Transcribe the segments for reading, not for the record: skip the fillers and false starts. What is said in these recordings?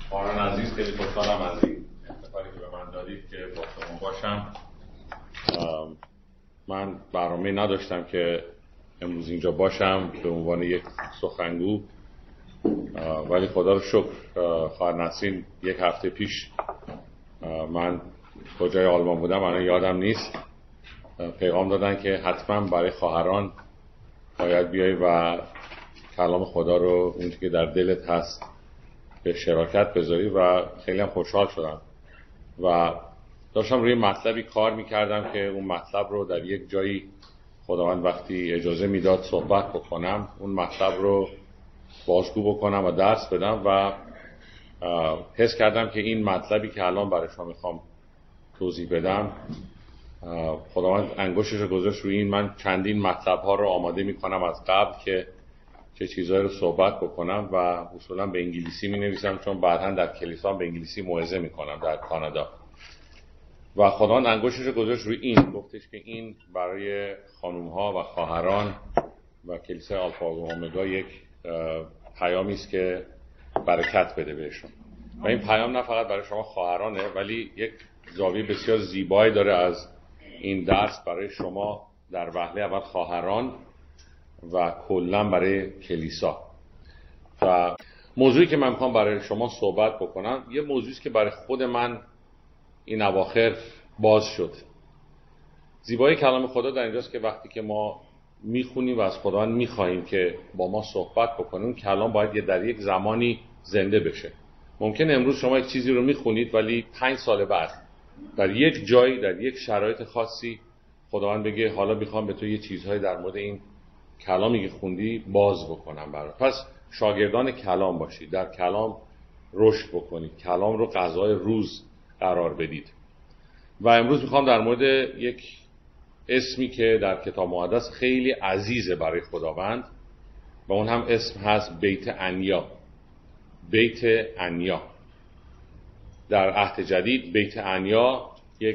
آران عزیز، خیلی خوشحالم از این افتخاری که به من دادید که با شما باشم. من برنامه نداشتم که امروز اینجا باشم به عنوان یک سخنگو، ولی خدا رو شکر خواهر نسرین یک هفته پیش من کجای آلمان بودم الان یادم نیست، پیغام دادن که حتما برای خواهران باید بیای و کلام خدا رو اون که در دلت هست به شراکت بذاری و خیلی هم خوشحال شدم و داشتم روی مطلبی کار میکردم که اون مطلب رو در یک جایی خداوند وقتی اجازه میداد صحبت بکنم اون مطلب رو بازگو بکنم و درس بدم و حس کردم که این مطلبی که الان برای شما میخوام توضیح بدم خداوند انگشتش رو گذاشت روی این. من چندین مطلب ها رو آماده میکنم از قبل که چه چیزایی رو صحبت بکنم و اصولا به انگلیسی می نویسم چون بعداً در کلیسا به انگلیسی موعظه میکنم در کانادا و خداوند انگشتش رو گذاشت روی این، گفتش که این برای خانوم ها و خواهران و کلیسای آلفا و اومگا یک پیامی است که برکت بده بهشون و این پیام نه فقط برای شما خواهرانه ولی یک زاویه بسیار زیبایی داره از این درس برای شما در وهله اول خواهران و کلا برای کلیسا. و موضوعی که من میخوام برای شما صحبت بکنم یه موضوعی است که برای خود من این اواخر باز شد. زیبایی کلام خدا در اینجاست که وقتی که ما میخونیم و از خداوند میخواهیم که با ما صحبت بکنیم کلام باید در یک زمانی زنده بشه. ممکنه امروز شما یک چیزی رو میخونید ولی 5 سال بعد در یک جایی در یک شرایط خاصی خداوند بگه حالا میخوام به تو یه چیزهایی در مورد این کلامی که خوندی باز بکنم برات. پس شاگردان کلام باشید، در کلام رشد بکنید، کلام رو غذای روز قرار بدید. و امروز میخوام در مورد یک اسمی که در کتاب مقدس خیلی عزیزه برای خداوند و اون هم اسم هست بیت عنیا. بیت عنیا در عهد جدید بیت عنیا یک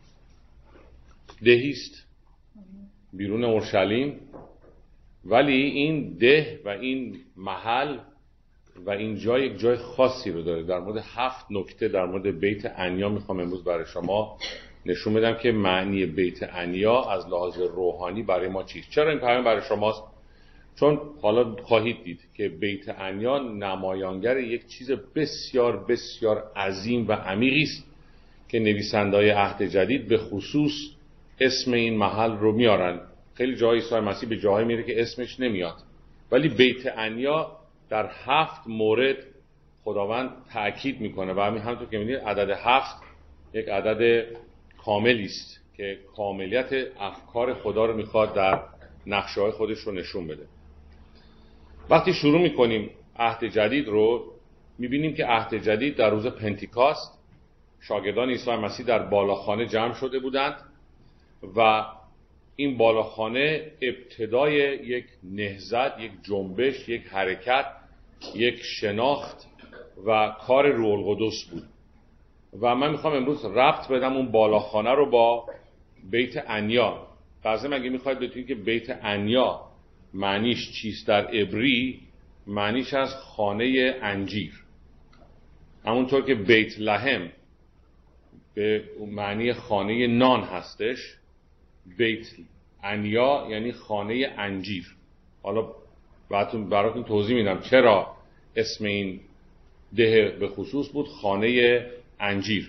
دهی است بیرون اورشلیم، ولی این ده و این محل و این جای یک جای خاصی رو داره. در مورد 7 نکته در مورد بیت عنیا میخوام امروز برای شما نشون بدم که معنی بیت عنیا از لحاظ روحانی برای ما چیست. چرا این پیام برای شماست؟ چون حالا خواهید دید که بیت عنیا نمایانگر یک چیز بسیار بسیار عظیم و عمیقی است که نویسنده‌های عهد جدید به خصوص اسم این محل رو میارن. خیلی جای عیسی مسیح به جاهای میره که اسمش نمیاد، ولی بیت عنیا در 7 مورد خداوند تأکید میکنه و همینطور که می‌بینید عدد 7 یک عدد کاملی است که کاملیت افکار خدا رو میخواد در نقشه‌های خودش رو نشون بده. وقتی شروع میکنیم عهد جدید رو میبینیم که عهد جدید در روز پنتیکاست شاگردان عیسی مسیح در بالاخانه جمع شده بودند و این بالاخانه ابتدای یک نهضت، یک جنبش، یک حرکت، یک شناخت و کار روح القدس بود و من میخوام امروز ربط بدم اون بالاخانه رو با بیت عنیا. قضیه مگه میخواید بدونید که بیت عنیا معنیش چیست؟ در عبری معنیش از خانه انجیر، همونطور که بیت لحم به معنی خانه نان هستش، بیت عنیا یعنی خانه انجیر. حالا براتون توضیح میدم چرا اسم این ده به خصوص بود خانه انجیر.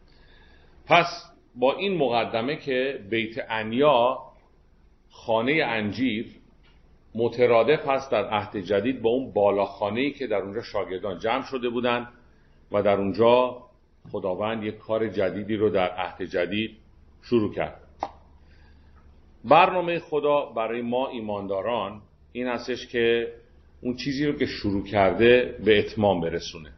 پس با این مقدمه که بیت عنیا خانه انجیر مترادف هست در عهد جدید با اون بالاخانه‌ای که در اونجا شاگردان جمع شده بودند و در اونجا خداوند یک کار جدیدی رو در عهد جدید شروع کرد. برنامه خدا برای ما ایمانداران این هستش که اون چیزی رو که شروع کرده به اتمام برسونه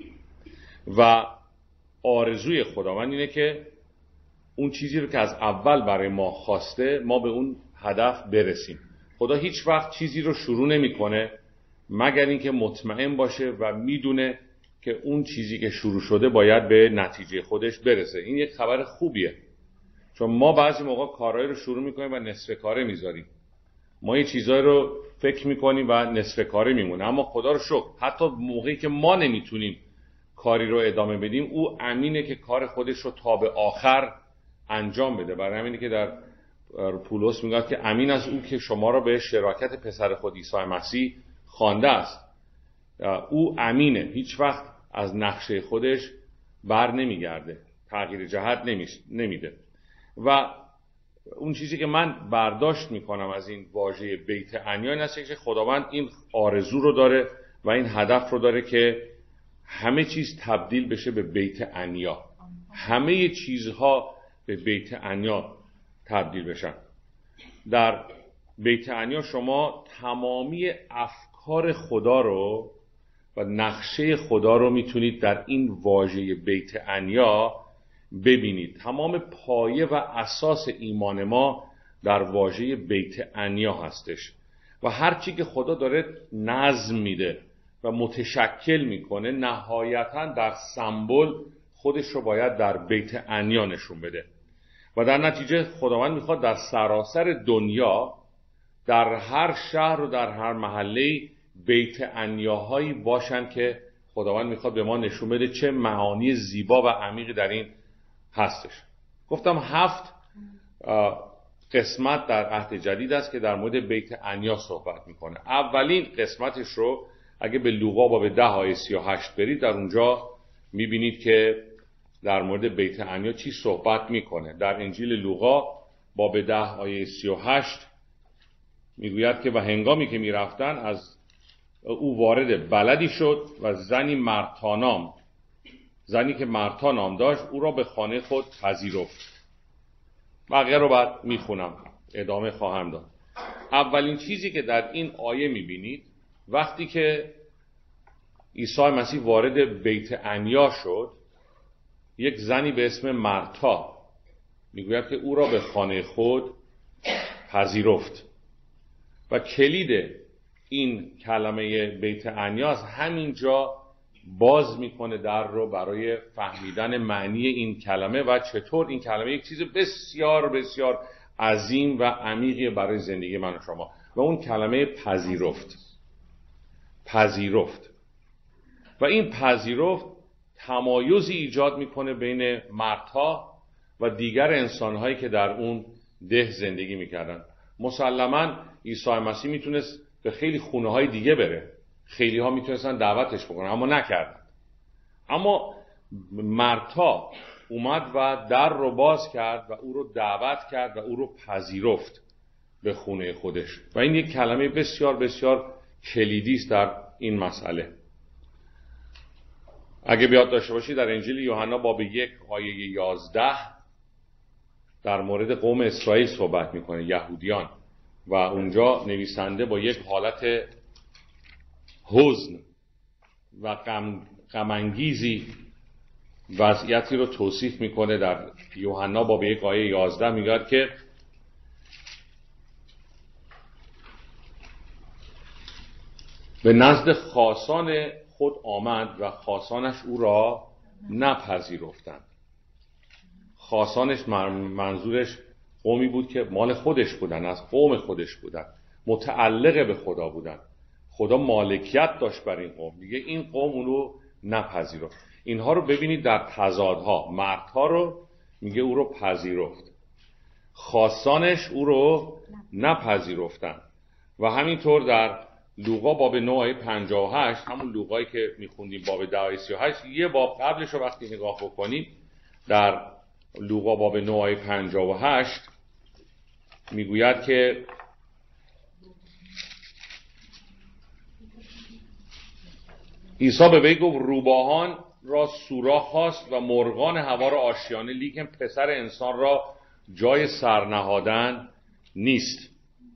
و آرزوی خداوند اینه که اون چیزی رو که از اول برای ما خواسته ما به اون هدف برسیم. خدا هیچ وقت چیزی رو شروع نمی‌کنه مگر اینکه مطمئن باشه و میدونه که اون چیزی که شروع شده باید به نتیجه خودش برسه. این یک خبر خوبیه، چون ما بعضی موقع کارهایی رو شروع میکنیم و نصف کاره میذاریم. ما یه چیزایی رو فکر میکنیم و نصف کاره میمونه، اما خدا رو شکر حتی موقعی که ما نمیتونیم کاری رو ادامه بدیم، او امینه که کار خودش رو تا به آخر انجام بده. برای همینه که در پولس میگه که امین است او که شما را به شراکت پسر خود عیسی مسیح خوانده است. او امینه، هیچ وقت از نقشه خودش بر نمیگرده، تغییر جهت نمیده. و اون چیزی که من برداشت میکنم از این واژه بیت عنیا این است که خداوند این آرزو رو داره و این هدف رو داره که همه چیز تبدیل بشه به بیت عنیا، همه چیزها به بیت عنیا تبدیل بشن. در بیت عنیا شما تمامی افکار خدا رو و نقشه خدا رو میتونید در این واژه بیت عنیا ببینید. تمام پایه و اساس ایمان ما در واژه بیت عنیا هستش و هر چی که خدا داره نظم میده و متشکل میکنه نهایتا در سمبل خودش رو باید در بیت عنیا نشون بده و در نتیجه خداوند میخواد در سراسر دنیا در هر شهر و در هر محله بیت عنیاهایی باشن که خداوند میخواد به ما نشون بده چه معانی زیبا و عمیقی در این هستش. گفتم 7 قسمت در عهد جدید است که در مورد بیت عنیا صحبت میکنه. اولین قسمتش رو اگه به لوقا باب 10 آیه 38 برید، در اونجا میبینید که در مورد بیت عنیا چی صحبت میکنه. در انجیل لوقا باب 10 آیه 38 میگوید که و هنگامی که میرفتن از او وارد بلدی شد و زنی که مرتا نام داشت او را به خانه خود پذیرفت. بقیه رو بعد میخونم، ادامه خواهم داد. اولین چیزی که در این آیه میبینید وقتی که عیسی مسیح وارد بیت عنیا شد، یک زنی به اسم مرتا میگوید که او را به خانه خود پذیرفت و کلید این کلمه بیت عنیا از همینجا باز میکنه در رو برای فهمیدن معنی این کلمه و چطور این کلمه یک چیز بسیار بسیار عظیم و عمیقی برای زندگی من و شما و اون کلمه پذیرفت و این پذیرفت تمایزی ایجاد میکنه بین مرتا و دیگر انسانهایی که در اون ده زندگی میکردن. مسلماً عیسی مسیح میتونست به خیلی خونه های دیگه بره، خیلی ها میتونستن دعوتش بکنن اما نکردن. اما مرتا اومد و در رو باز کرد و او رو دعوت کرد و او رو پذیرفت به خونه خودش و این یک کلمه بسیار بسیار کلیدی است در این مسئله. اگه بیاد داشته باشید در انجیل یوحنا باب 1 آیه 11 در مورد قوم اسرائیل صحبت میکنه، یهودیان، و اونجا نویسنده با یک حالت حزن و غم‌انگیزی وضعیتی رو توصیف میکنه. در یوحنا باب 1 آیه 11 میگه که به نزد خاصان خود آمد و خاصانش او را نپذیرفتند. خاصانش منظورش قومی بود که مال خودش بودن، از قوم خودش بودن، متعلق به خدا بودن، خدا مالکیت داشت بر این قوم. دیگه این قوم اونو نپذیرفت. اینها رو ببینید در تضادها، مردها رو میگه او رو پذیرفت، خاصانش او رو نپذیرفتن. و همینطور در لوقا باب 9 آیه 58، همون لوقایی که میخوندیم باب 10 آیه 38، یه باب قبلش رو وقتی نگاه بکنید در لوقا باب 9 آیه 58 میگوید که عیسی به وی گفت روباهان را سوراخ خواست و مرغان هوا را آشیانه، لیکن پسر انسان را جای سرنهادن نیست.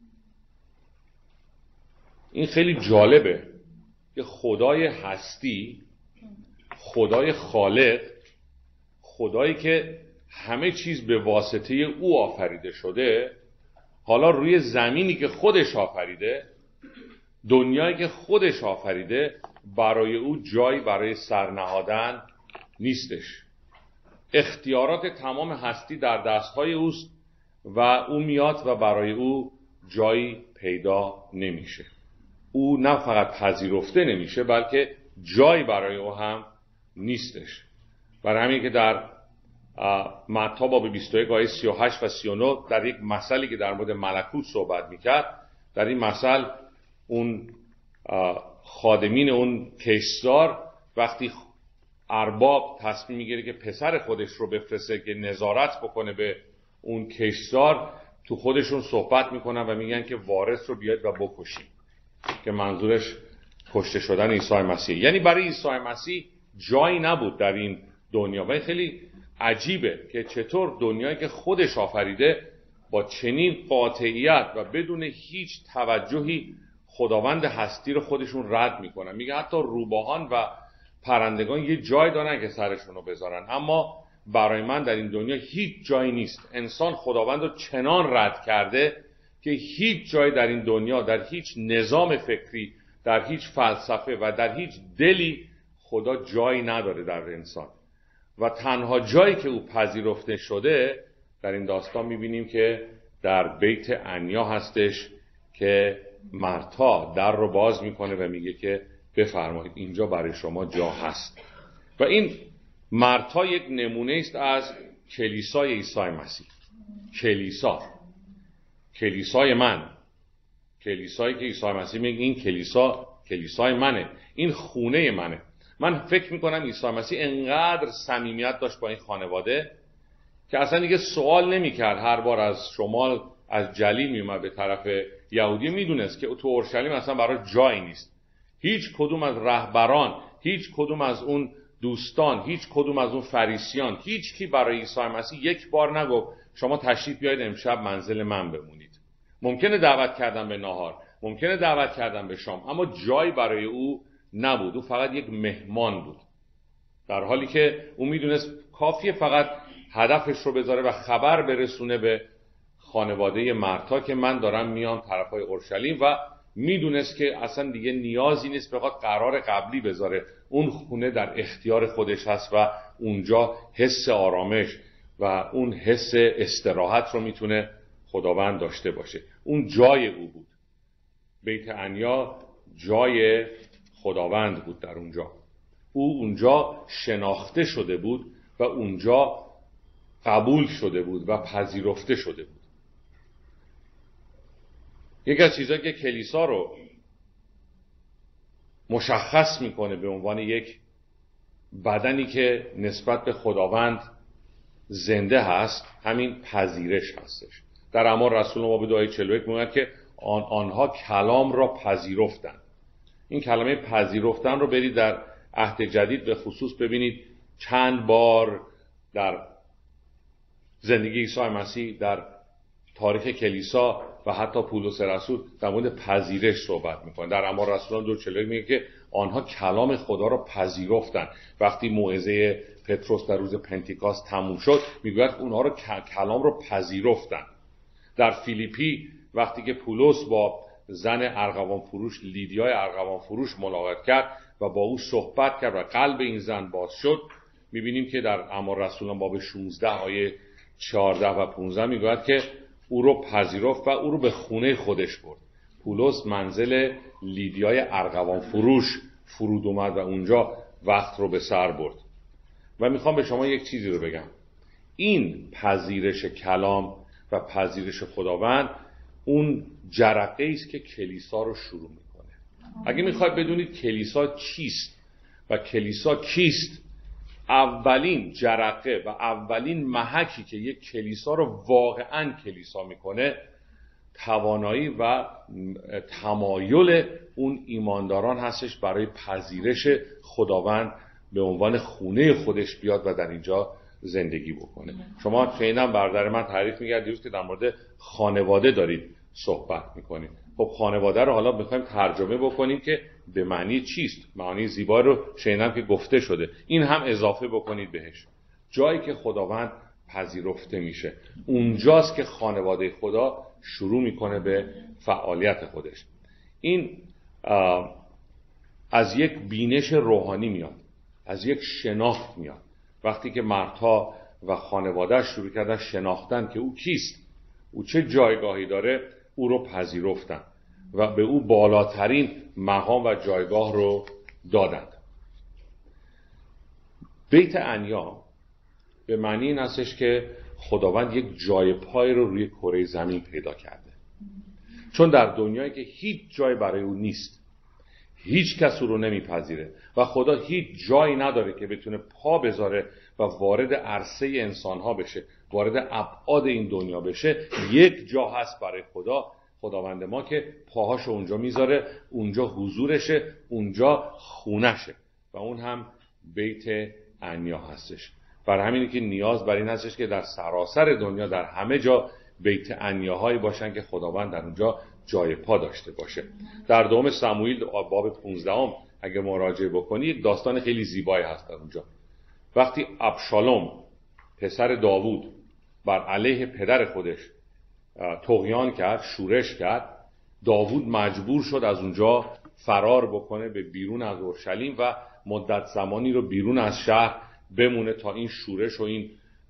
این خیلی جالبه که خدای هستی، خدای خالق، خدایی که همه چیز به واسطه او آفریده شده، حالا روی زمینی که خودش آفریده، دنیایی که خودش آفریده، برای او جایی برای سرنهادن نیستش. اختیارات تمام هستی در دستهای اوست و او میاد و برای او جایی پیدا نمیشه. او نه فقط پذیرفته نمیشه بلکه جایی برای او هم نیستش. برای همین که در متی باب 21 آیه 38 و 39 در یک مسئله که در مورد ملکوت صحبت میکرد، در این مسئله اون خادمین اون کشتزار وقتی ارباب تصمیم میگیره که پسر خودش رو بفرسته که نظارت بکنه به اون کشتزار، تو خودشون صحبت میکنن و میگن که وارث رو بیاید و بکشیم، که منظورش کشته شدن عیسی مسیح. یعنی برای عیسی مسیح جایی نبود در این دنیا. و خیلی عجیبه که چطور دنیایی که خودش آفریده با چنین قاطعیت و بدون هیچ توجهی خداوند هستی رو خودشون رد میکنن. میگه حتی روباهان و پرندگان یه جای دارن که سرشون رو بذارن، اما برای من در این دنیا هیچ جایی نیست. انسان خداوند رو چنان رد کرده که هیچ جای در این دنیا، در هیچ نظام فکری، در هیچ فلسفه و در هیچ دلی خدا جایی نداره در انسان. و تنها جایی که او پذیرفته شده در این داستان میبینیم که در بیت عنیا هستش که مرتا در رو باز میکنه و میگه که بفرمایید اینجا برای شما جا هست. و این مرتا یک نمونه است از کلیسای عیسی مسیح. کلیسای من، کلیسایی که عیسی مسیح میگه این کلیسای منه، این خونه منه. من فکر میکنم عیسی مسیح انقدر صمیمیت داشت با این خانواده که اصلا دیگه سوال نمیکرد. هر بار از شمال از جلیل میومد به طرف یهودی، میدونست که تو اورشلیم اصلا برای جایی نیست. هیچ کدوم از رهبران، هیچ کدوم از اون دوستان، هیچ کدوم از اون فریسیان، هیچ کی برای عیسی مسیح یک بار نگفت شما تشریف بیایید امشب منزل من بمونید. ممکنه دعوت کردن به ناهار، ممکنه دعوت کردن به شام، اما جایی برای او نبود. او فقط یک مهمان بود، در حالی که او میدونست کافیه فقط هدفش رو بذاره و خبر برسونه به خانواده مرتا که من دارم میام طرفای اورشلیم، و میدونست که اصلا دیگه نیازی نیست بخواد قرار قبلی بذاره. اون خونه در اختیار خودش هست و اونجا حس آرامش و اون حس استراحت رو میتونه خداوند داشته باشه. اون جای او بود. بیت عنیا جای خداوند بود. در اونجا او اونجا شناخته شده بود و اونجا قبول شده بود و پذیرفته شده بود. یکی از چیزایی که کلیسا رو مشخص میکنه به عنوان یک بدنی که نسبت به خداوند زنده هست، همین پذیرش هستش. در اعمال رسولان باب 2 آیه 41 میگه که آنها کلام را پذیرفتند. این کلمه پذیرفتن رو برید در عهد جدید به خصوص ببینید چند بار در زندگی عیسی مسیح، در تاریخ کلیسا و حتی پولس رسول در مورد پذیرش صحبت میکنه. در اعمال رسولان 2:41 میگه که آنها کلام خدا را پذیرفتند. وقتی موعظه پتروس در روز پنتیکاست تموم شد، میگه اونها رو کلام رو پذیرفتند. در فیلیپی وقتی که پولس با زن ارغوان فروش لیدیای ارغوان فروش ملاقات کرد و با او صحبت کرد و قلب این زن باز شد، میبینیم که در اعمال رسولان باب 16 آیه 14 و 15 میگوید که او رو پذیرفت و او رو به خونه خودش برد. پولس منزل لیدیای ارغوان فروش فرود اومد و اونجا وقت رو به سر برد. و میخوام به شما یک چیزی رو بگم. این پذیرش کلام و پذیرش خداوند اون جرقه است که کلیسا رو شروع میکنه. اگه میخواید بدونید کلیسا چیست و کلیسا کیست، اولین جرقه و اولین محکی که یک کلیسا رو واقعاً کلیسا میکنه توانایی و تمایل اون ایمانداران هستش برای پذیرش خداوند به عنوان خونه خودش بیاد و در اینجا زندگی بکنه. شما خیلی برادر من تعریف می‌کردید که در مورد خانواده دارید صحبت میکنید. خب خانواده رو حالا میخوایم ترجمه بکنیم که به معنی چیست. معنی زیبا رو شنیدم که گفته شده، این هم اضافه بکنید بهش. جایی که خداوند پذیرفته میشه، اونجاست که خانواده خدا شروع میکنه به فعالیت خودش. این از یک بینش روحانی میاد، از یک شناخت میاد. وقتی که مرتا و خانواده شروع کردن شناختن که او کیست، او چه جایگاهی داره، او رو پذیرفتن و به او بالاترین مقام و جایگاه رو دادند. بیت عنیا به معنی این هستش که خداوند یک جای پای رو روی کره زمین پیدا کرده، چون در دنیایی که هیچ جای برای او نیست، هیچ کس او رو نمیپذیره و خدا هیچ جایی نداره که بتونه پا بذاره و وارد عرصه انسانها بشه، وارد ابعاد این دنیا بشه. یک جا هست برای خداوند ما که پاهاشو اونجا میذاره، اونجا حضورشه، اونجا خونشه و اون هم بیت عنیا هستش. برای همینه که نیاز بر این هستش که در سراسر دنیا در همه جا بیت عنیاهایی باشن که خداوند در اونجا جای پا داشته باشه. در دوم سموئیل باب 15 اگه مراجعه بکنی یک داستان خیلی زیبایی هست در اونجا. وقتی ابشالوم پسر داوود بر علیه پدر خودش طغیان کرد، شورش کرد، داوود مجبور شد از اونجا فرار بکنه به بیرون از اورشلیم و مدت زمانی رو بیرون از شهر بمونه تا این شورش و این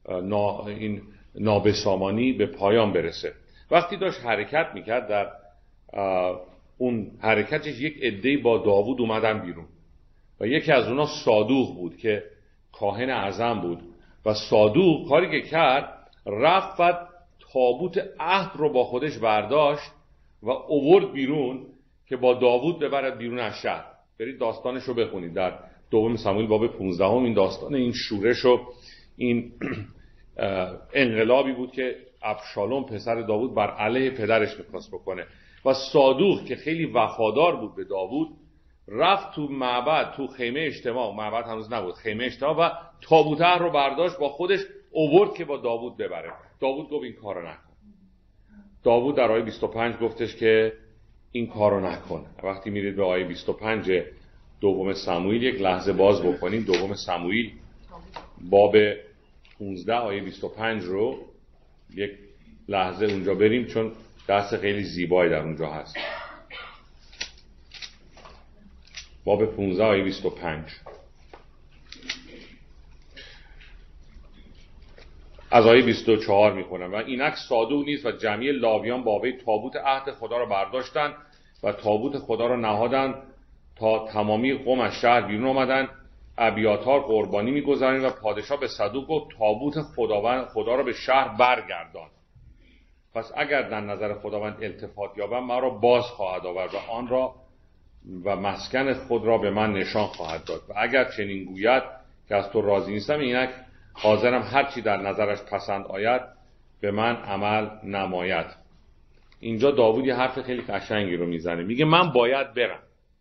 نابسامانی به پایان برسه. وقتی داشت حرکت میکرد، در اون حرکتش یک عده‌ای با داوود اومدن بیرون و یکی از اونا صادوق بود که کاهن اعظم بود و صادوق کاری که کرد رفت و تابوت عهد رو با خودش برداشت و اوورد بیرون که با داوود ببرد بیرون از شهر. برید داستانش رو بخونید در دوم سموئیل باب 15 این داستان این شورش و این انقلابی بود که ابشالوم پسر داوود بر علیه پدرش می‌خواست بکنه و صادوق که خیلی وفادار بود به داوود رفت تو معبد، تو خیمه اجتماع، معبد هنوز نبود، خیمه اجتماع، و تابوت عهد رو برداشت با خودش اوورد که با داوود ببره. داوود گفت این کارو نکن. داوود در آیه 25 گفتش که این کارو نکن. وقتی میرید به آیه 25 دوم سموئیل یک لحظه باز بکنیم، دوم سموئیل باب 15 آیه 25 رو یک لحظه اونجا بریم، چون دست خیلی زیبایی در اونجا هست. باب 15 آیه 25 از آیه 24 میخونم: و اینک صادوق نیز و جمعی لاویان با وی تابوت عهد خدا را برداشتند و تابوت خدا را نهادند تا تمامی قوم از شهر بیرون آمدند. ابیاتار قربانی میگذارند و پادشاه به صدوق گفت تابوت خدا را به شهر برگردان، پس اگر در نظر خداوند التفات یابم مرا باز خواهد آورد و آن را و مسکن خود را به من نشان خواهد داد، و اگر چنین گوید که از تو راضی نیستم، اینک حاضرم هر چی در نظرش پسند آید به من عمل نماید. اینجا داوود یه حرف خیلی قشنگی رو میزنه، میگه من باید برم،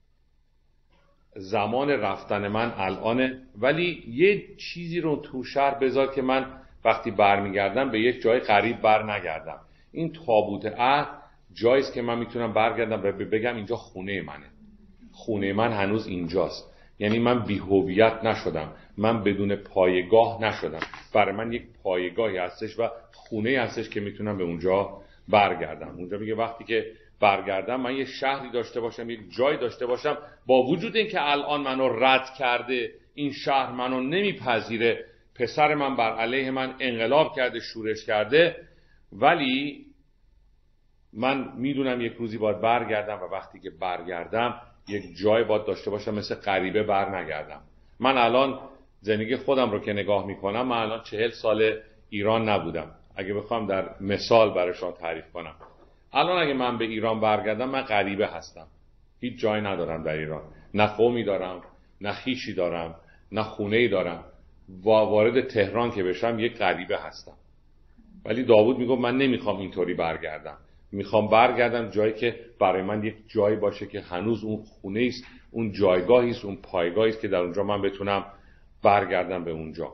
زمان رفتن من الانه، ولی یه چیزی رو تو شهر بذار که من وقتی برمیگردم به یک جای غریب بر نگردم. این تابوت عهد جاییست که من میتونم برگردم و بگم اینجا خونه منه، خونه من هنوز اینجاست. یعنی من بی‌هویت نشدم، من بدون پایگاه نشدم، برای من یک پایگاهی هستش و خونه هستش که میتونم به اونجا برگردم. اونجا میگه وقتی که برگردم من یه شهری داشته باشم، یک جای داشته باشم، با وجود این که الان منو رد کرده، این شهر منو نمیپذیره، پسر من بر علیه من انقلاب کرده، شورش کرده، ولی من میدونم یک روزی باید برگردم و وقتی که برگردم یک جای باید داشته باشم، مثل غریبه بر نگردم. من الان زندگی خودم رو که نگاه میکنم، من الان 40 سال ایران نبودم. اگه بخوام در مثال برایشان تعریف کنم، الان اگه من به ایران برگردم من غریبه هستم، هیچ جایی ندارم در ایران، نه قومی دارم، نه خویشی دارم، نه خونه‌ای دارم، و وارد تهران که بشم یک غریبه هستم. ولی داوود میگه من نمیخوام اینطوری برگردم، میخوام برگردم جایی که برای من یک جایی باشه که هنوز اون خونه است، اون جایگاهی است، اون پایگاهی است که در اونجا من بتونم برگردم به اونجا.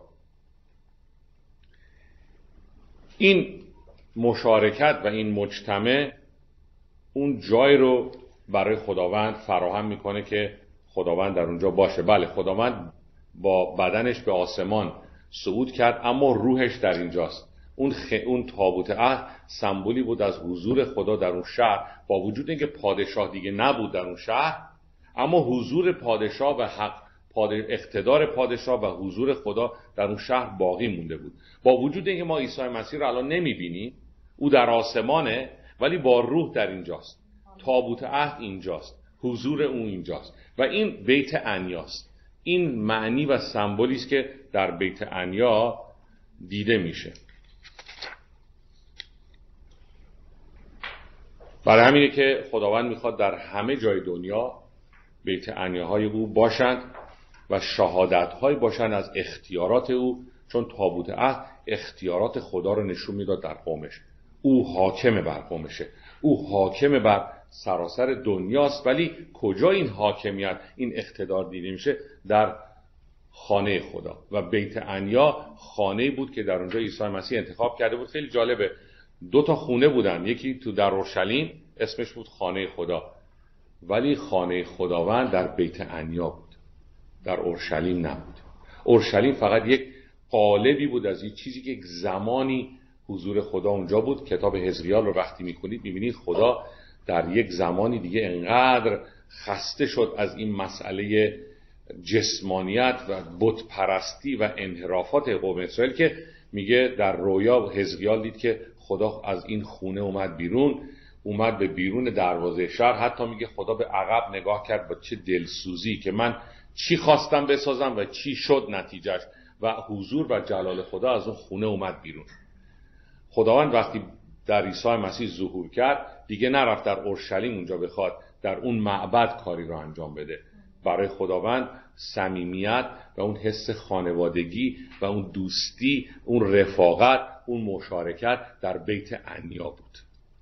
این مشارکت و این مجتمع اون جای رو برای خداوند فراهم میکنه که خداوند در اونجا باشه. بله، خداوند با بدنش به آسمان صعود کرد، اما روحش در اینجاست. اون تابوت عهد سمبولی بود از حضور خدا در اون شهر، با وجود اینکه پادشاه دیگه نبود در اون شهر، اما حضور پادشاه و اقتدار پادشاه و حضور خدا در اون شهر باقی مونده بود. با وجود اینکه ما عیسی مسیح رو الان نمیبینیم، او در آسمانه، ولی با روح در اینجاست، تابوت عهد اینجاست، حضور اون اینجاست، و این بیت عنیاست. این معنی و سمبولی است که در بیت عنیا دیده میشه. برای همینه که خداوند میخواد در همه جای دنیا بیت عنیاهای او باشند و شهادت‌های باشند از اختیارات او، چون تابوت عهد اختیارات خدا رو نشون میداد در قومش. او حاکم بر قومشه، او حاکم بر سراسر دنیاست. ولی کجا این حاکمیت، این اقتدار دیده میشه؟ در خانه خدا. و بیت عنیا خانه بود که در اونجا عیسی مسیح انتخاب کرده بود. خیلی جالبه، 2 خونه بودن، یکی تو در اورشلیم اسمش بود خانه خدا، ولی خانه خداوند در بیت عنیا بود، در اورشلیم نبود. اورشلیم فقط یک قالبی بود از این چیزی که یک زمانی حضور خدا اونجا بود. کتاب حزقیال رو وقتی میکنید میبینید خدا در یک زمانی دیگه انقدر خسته شد از این مسئله جسمانیت و بت پرستی و انحرافات قوم اسرائیل که میگه در رویا حزقیال دید که خدا از این خونه اومد بیرون، اومد به بیرون دروازه شهر. حتی میگه خدا به عقب نگاه کرد با چه دلسوزی که من چی خواستم بسازم و چی شد نتیجهش، و حضور و جلال خدا از اون خونه اومد بیرون. خداوند وقتی در عیسی مسیح ظهور کرد دیگه نرفت در اورشلیم اونجا بخواد در اون معبد کاری رو انجام بده. برای خداوند صمیمیت و اون حس خانوادگی و اون دوستی، اون رفاقت، اون مشارکت در بیت عنیا بود.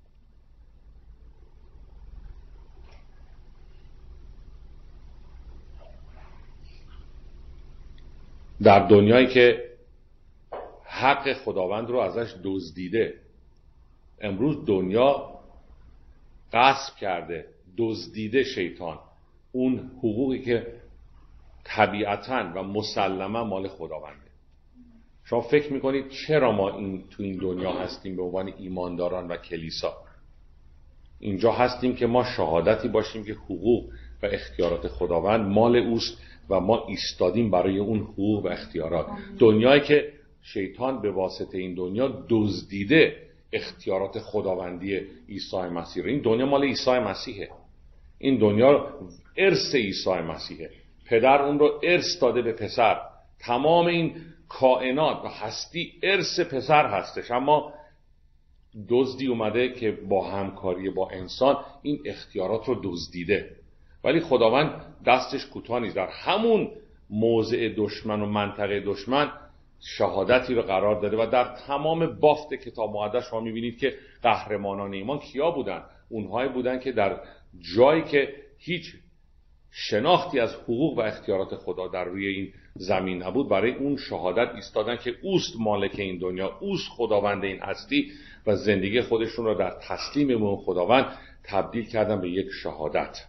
در دنیایی که حق خداوند رو ازش دزدیده، امروز دنیا غصب کرده، دزدیده شیطان اون حقوقی که طبیعتاً و مسلماً مال خداونده. شما فکر میکنید چرا ما تو این دنیا هستیم به عنوان ایمانداران و کلیسا؟ اینجا هستیم که ما شهادتی باشیم که حقوق و اختیارات خداوند مال اوست و ما ایستادیم برای اون حقوق و اختیارات. دنیایی که شیطان به واسطه این دنیا دزدیده اختیارات خداوندی عیسی مسیح. این دنیا مال عیسی مسیحه، این دنیا ارث عیسی مسیحه. پدر اون رو ارث داده به پسر. تمام این کائنات و هستی ارث پسر هستش، اما دزدی اومده که با همکاری با انسان این اختیارات رو دزدیده. ولی خداوند دستش کوتاه نیست، در همون موضع دشمن و منطقه دشمن شهادتی رو قرار داده. و در تمام بافت کتاب مقدس شما میبینید که قهرمانان ایمان کیا بودن؟ اونهایی بودن که در جایی که هیچ شناختی از حقوق و اختیارات خدا در روی این زمین نبود، برای اون شهادت ایستادن که اوست مالک این دنیا، اوست خداوند این هستی، و زندگی خودشون رو در تسلیم به اون خداوند تبدیل کردن به یک شهادت.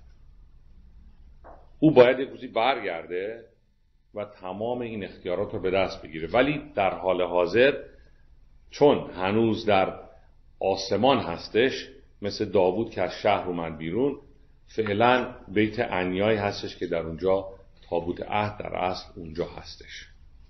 او باید یک روزی برگرده و تمام این اختیارات رو به دست بگیره، ولی در حال حاضر چون هنوز در آسمان هستش، مثل داوود که از شهر اومد بیرون، فعلا بیت عنیایی هستش که در اونجا تابوت عهد در اصل اونجا هستش.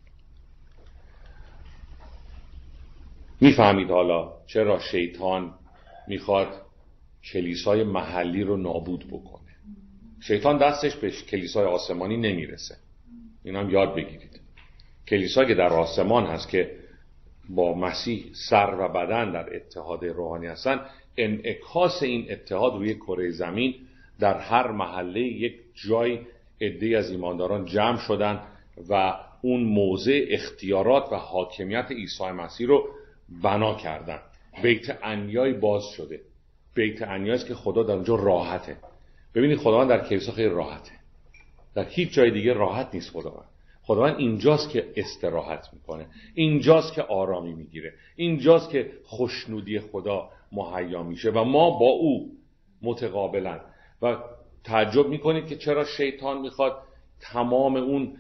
میفهمید حالا چرا شیطان میخواد کلیسای محلی رو نابود بکنه؟ شیطان دستش به کلیسای آسمانی نمیرسه، این هم یاد بگیرید. کلیسایی که در آسمان هست که با مسیح سر و بدن در اتحاد روحانی هستن، انعکاس این اتحاد روی کره زمین در هر محله یک جای عده‌ای از ایمانداران جمع شدن و اون موضع اختیارات و حاکمیت عیسی مسیح رو بنا کردن. بیت عنیای باز شده. بیت عنیایی که خدا در اونجا راحته. ببینید خداوند در کلیسا خیلی راحته، در هیچ جای دیگه راحت نیست. خداوند اینجاست که استراحت میکنه، اینجاست که آرامی میگیره، اینجاست که خوشنودی خدا مهیا میشه و ما با او متقابلا. و تعجب میکنید که چرا شیطان میخواد تمام اون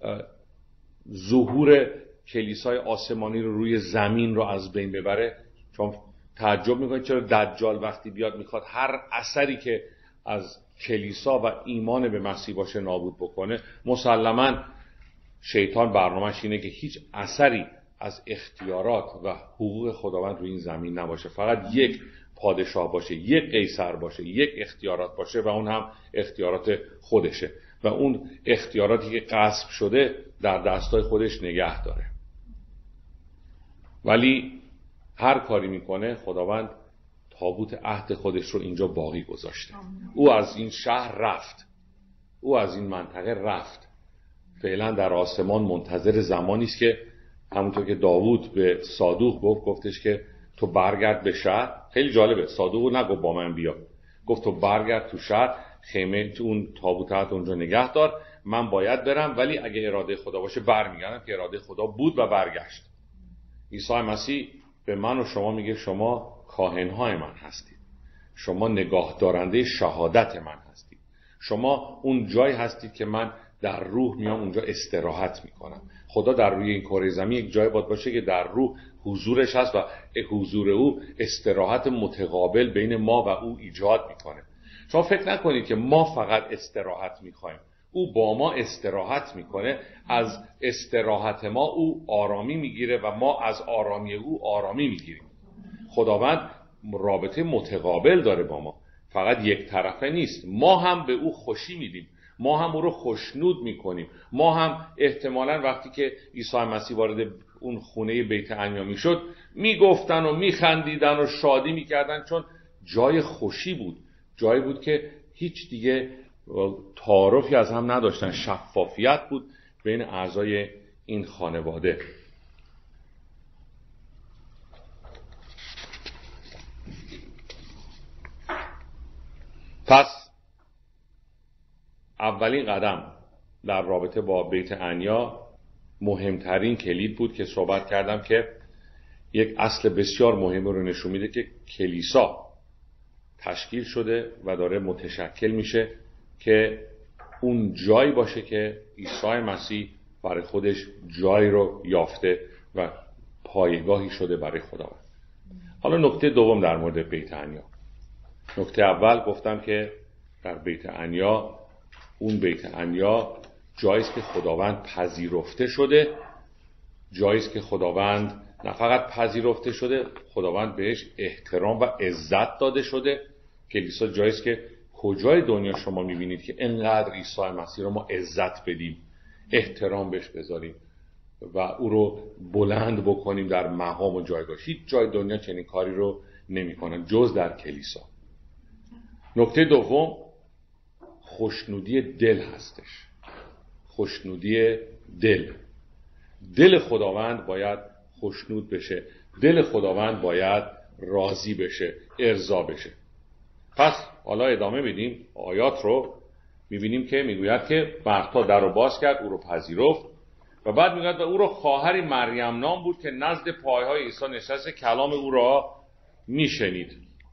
ظهور کلیسای آسمانی رو روی زمین رو از بین ببره. چون تعجب میکنید چرا دجال وقتی بیاد میخواد هر اثری که از کلیسا و ایمان به مسیح باشه نابود بکنه. مسلماً شیطان برنامه‌اش اینه که هیچ اثری از اختیارات و حقوق خداوند روی این زمین نباشه، فقط یک پادشاه باشه، یک قیصر باشه، یک اختیارات باشه و اون هم اختیارات خودشه. و اون اختیاراتی که غصب شده در دستای خودش نگه داره. ولی هر کاری میکنه خداوند تابوت عهد خودش رو اینجا باقی گذاشته. او از این شهر رفت، او از این منطقه رفت، فعلا در آسمان منتظر زمانی است که همونطور که داوود به صادوق گفتش که تو برگرد به شهر. خیلی جالبه، صادوق نگفت با من بیا، گفت تو برگرد تو شهر، خیمه تو اون تابوت عهد اونجا نگه دار، من باید برم ولی اگه اراده خدا باشه برمیگردم، که اراده خدا بود و برگشت. عیسی مسیح به من و شما میگه شما کاهنهای من هستید، شما نگاه دارنده شهادت من هستید، شما اون جای هستید که من در روح میام اونجا استراحت میکنم. خدا در روی این کره زمین یک جای باید باشه که در روح حضورش هست و حضور او استراحت متقابل بین ما و او ایجاد میکنه. شما فکر نکنید که ما فقط استراحت میخوایم، او با ما استراحت میکنه، از استراحت ما او آرامی میگیره و ما از آرامی او آرامی میگیریم. خداوند رابطه متقابل داره با ما، فقط یک طرفه نیست. ما هم به او خوشی میدیم، ما هم او رو خوشنود میکنیم. ما هم احتمالاً وقتی که عیسی مسیح وارد اون خونه بیت عنیا میشد میگفتن و میخندیدن و شادی میکردن، چون جای خوشی بود، جایی بود که هیچ دیگه تعارفی از هم نداشتن، شفافیت بود بین اعضای این خانواده. پس اولین قدم در رابطه با بیت عنیا مهمترین کلید بود که صحبت کردم، که یک اصل بسیار مهم رو نشون میده که کلیسا تشکیل شده و داره متشکل میشه که اون جایی باشه که عیسی مسیح برای خودش جایی رو یافته و پایگاهی شده برای خداوند. حالا نکته دوم در مورد بیت عنیا. نکته اول گفتم که در بیت عنیا، اون بیت عنیا جایی است که خداوند پذیرفته شده، جایی است که خداوند نه فقط پذیرفته شده، خداوند بهش احترام و عزت داده شده. کلیسا جایی است که کجای دنیا شما میبینید که انقدر عیسی مسیح رو ما عزت بدیم، احترام بهش بذاریم و او رو بلند بکنیم در مقام و جایگاهش؟ هیچ جای دنیا چنین کاری رو نمی‌کنن جز در کلیسا. نکته دوم خوشنودی دل هستش. خوشنودی دل. دل خداوند باید خوشنود بشه، دل خداوند باید راضی بشه، ارضا بشه. پس حالا ادامه میدیم آیات رو، میبینیم که میگوید که مرتا در رو باز کرد، او رو پذیرفت و بعد میگوید و او رو خواهری مریم نام بود که نزد پایهای عیسی نشسته کلام او را میشنید.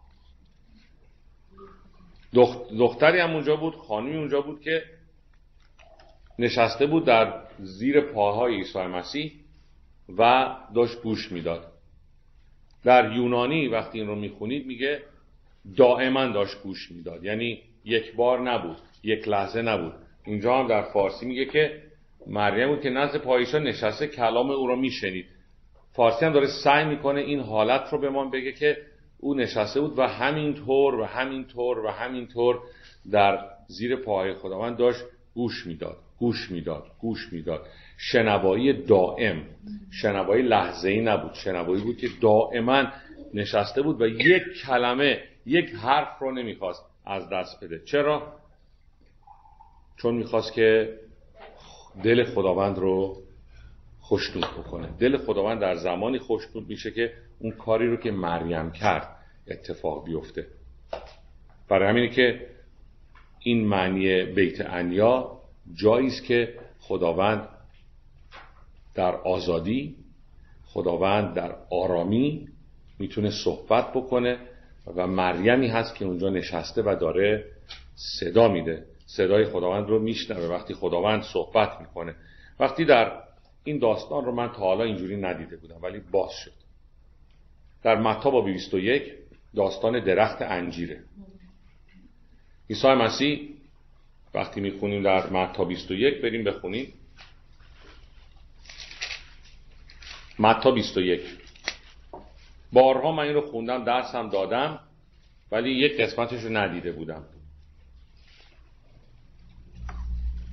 دختری هم اونجا بود، خانمی اونجا بود که نشسته بود در زیر پاهای عیسی مسیح و داشت گوش میداد. در یونانی وقتی این رو میخونید میگه دائما داشت گوش میداد، یعنی یک بار نبود، یک لحظه نبود. اینجا هم در فارسی میگه که مریم بود که نزد پای عیسی نشسته کلام او را میشنید. فارسی هم داره سعی میکنه این حالت رو به ما بگه که او نشسته بود و همینطور و همینطور و همینطور در زیر پاهای خداوند داشت گوش میداد، گوش میداد، گوش میداد. شنوایی دائم، شنوایی لحظه‌ای نبود، شنوایی بود که دائما نشسته بود و یک کلمه، یک حرف رو نمیخواست از دست بده. چرا؟ چون میخواست که دل خداوند رو خوشنود بکنه. دل خداوند در زمانی خوشنود میشه که اون کاری رو که مریم کرد اتفاق بیفته. برای همینه که این معنی بیت عنیا جایی است که خداوند در آزادی، خداوند در آرامی میتونه صحبت بکنه و مریمی هست که اونجا نشسته و داره صدا میده، صدای خداوند رو میشنوه وقتی خداوند صحبت میکنه. وقتی در این داستان رو من تا حالا اینجوری ندیده بودم ولی باز شد. در متی باب 21 داستان درخت انجیره. عیسی مسیح وقتی میخونیم در متی 21، بریم بخونیم متی 21. بارها من این رو خوندم، درسم دادم، ولی یک قسمتش رو ندیده بودم.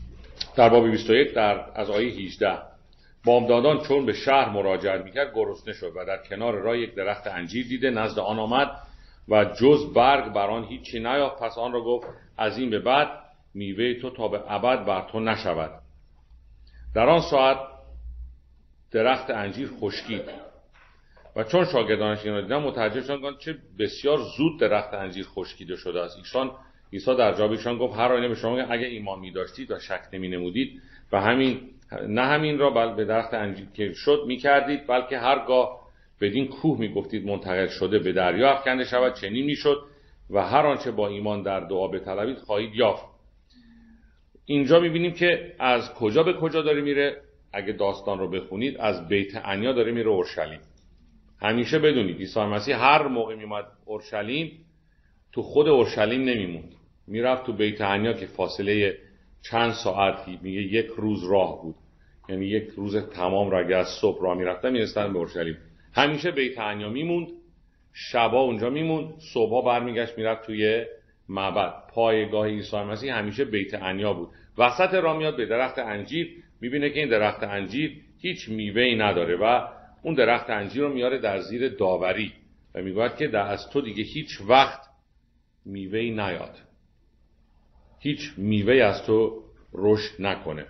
در باب 21 از آیه 18 بامدادان چون به شهر مراجعت میکرد گرسنه شد و در کنار راه یک درخت انجیر دیده، نزد آن آمد و جز برگ بر آن هیچی نیافت. پس آن را گفت از این به بعد میوه تو تا به ابد بر تو نشود. در آن ساعت درخت انجیر خشکید و چون شاگردانش این را دیدند متعجب شدند چه بسیار زود درخت انجیر خشکیده شده است. عیسی در جواب ایشان گفت هر آینه به شما میگم اگه ایمان می‌داشتید و شک نمی‌نمودید و همین را به درخت انجیر که شد می‌کردید، بلکه هرگاه بدین کوه می‌گفتید منتقل شده به دریا افکنده شود چنین می‌شد و هر آنچه با ایمان در دعا بطلبید خواهید یافت. اینجا می‌بینیم که از کجا به کجا داره میره. اگه داستان رو بخونید از بیت عنیا داره میره اورشلیم. همیشه بدونید عیسی مسیح هر موقع میومد اورشلیم تو خود اورشلیم نمیموند، میرفت تو بیت عنیا که فاصله چند ساعتی، میگه یک روز راه بود، یعنی یک روز تمام را اگه از صبح راه میرفتن میرسیدن به اورشلیم. همیشه بیت عنیا میموند، شبا اونجا میموند، صبحا برمیگشت میرفت توی معبد. پایگاه عیسی مسیح همیشه بیت عنیا بود. وسط راه میاد به درخت انجیر، میبینه که این درخت انجیر هیچ میوه‌ای نداره و اون درخت انجیر رو میاره در زیر داوری و میگوید که از تو دیگه هیچ وقت میوه‌ای نیاد، هیچ میوه‌ای از تو رشد نکنه.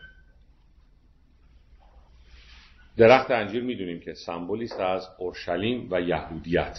درخت انجیر میدونیم که سمبولی است از اورشلیم و یهودیت.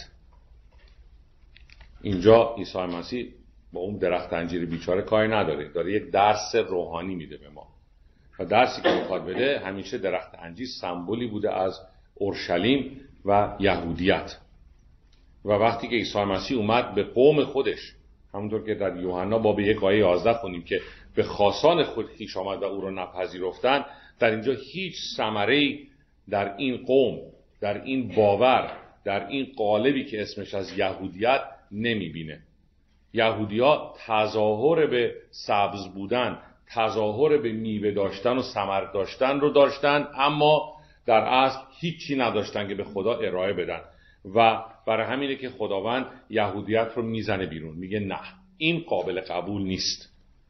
اینجا عیسی مسیح با اون درخت انجیر بیچاره کاری نداره، داره یک درس روحانی میده به ما و درسی که میخواد بده همیشه درخت انجیر سمبولی بوده از اورشلیم و یهودیت. و وقتی که عیسی مسیح اومد به قوم خودش، همونطور که در یوحنا باب 1 آیه 11 خوندیم که به خاصان خود خویش آمد و او را نپذیرفتند، در اینجا هیچ ثمره‌ای در این قوم، در این باور، در این قالبی که اسمش از یهودیت نمیبینه. یهودی‌ها تظاهر به سبز بودن، تظاهر به میوه داشتن و ثمر داشتن رو داشتن، اما در اصل هیچی نداشتن که به خدا ارائه بدن و برای همینه که خداوند یهودیت رو میزنه بیرون، میگه نه، این قابل قبول نیست،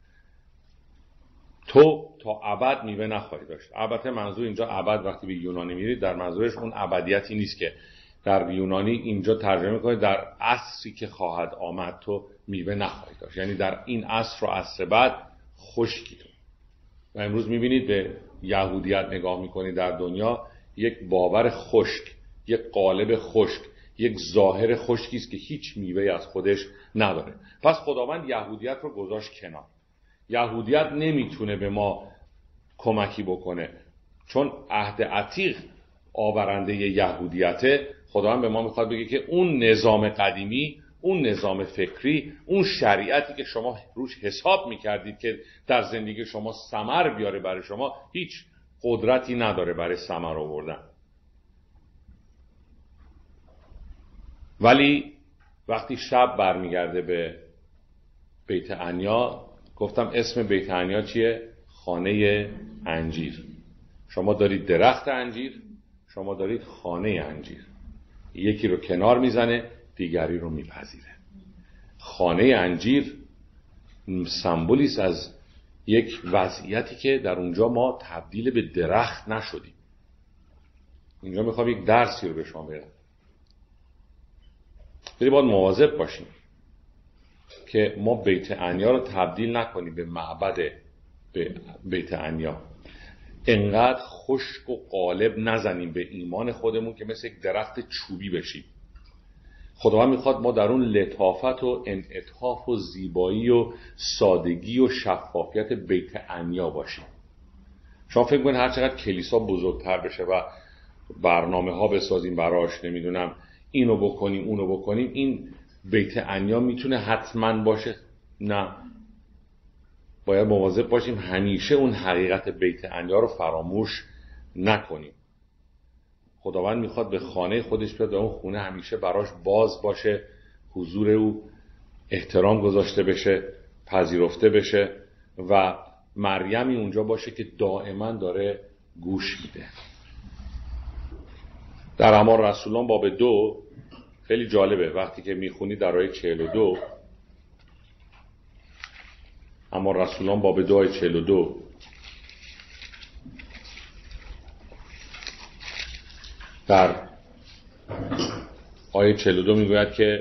تو تا ابد میوه نخواهی داشت. البته منظور اینجا ابد وقتی به یونانی میرید در منظورش اون ابدیتی نیست که در یونانی اینجا ترجمه میکنه در عصری که خواهد آمد تو میوه نخواهی داشت، یعنی در این عصر و عصر بعد خشکی تو. و امروز میبینید به یهودیت نگاه میکنید در دنیا، یک باور خشک، یک قالب خشک، یک ظاهر خشکی است که هیچ میوه از خودش نداره. پس خداوند یهودیت رو گذاشت کنار. یهودیت نمیتونه به ما کمکی بکنه، چون عهد عتیق آورنده یهودیته. خداوند به ما میخواد بگه که اون نظام قدیمی، اون نظام فکری، اون شریعتی که شما روش حساب میکردید که در زندگی شما ثمر بیاره برای شما، هیچ قدرتی نداره برای ثمر آوردن. ولی وقتی شب برمیگرده به بیت عنیا، گفتم اسم بیت عنیا چیه؟ خانه انجیر. شما دارید درخت انجیر، شما دارید خانه انجیر. یکی رو کنار میزنه، دیگری رو میپذیره. خانه انجیر سمبولی است از یک وضعیتی که در اونجا ما تبدیل به درخت نشدیم. اینجا میخوام یک درسی رو به شما بدم. ولی باید مواظب باشیم که ما بیت عنیا رو تبدیل نکنیم به معبد بیت عنیا. انقدر خشک و قالب نزنیم به ایمان خودمون که مثل یک درخت چوبی بشیم. خداوند میخواد ما در اون لطافت و انعطاف و زیبایی و سادگی و شفافیت بیت عنیا باشیم. شما فکر کنید هر چقدر کلیسا بزرگتر بشه و برنامه ها بسازیم براش، نمیدونم اینو بکنیم اونو بکنیم، این بیت عنیا میتونه حتما باشه؟ نه. باید مواظب باشیم همیشه اون حقیقت بیت عنیا رو فراموش نکنیم. خداوند میخواد به خانه خودش بیاد و اون خونه همیشه براش باز باشه، حضور او احترام گذاشته بشه، پذیرفته بشه و مریمی اونجا باشه که دائما داره گوش میده. در اعمال رسولان باب 2 خیلی جالبه، وقتی که میخونی در آیه 42، اعمال رسولان باب 2 آیه 42، در آیه 42 میگوید که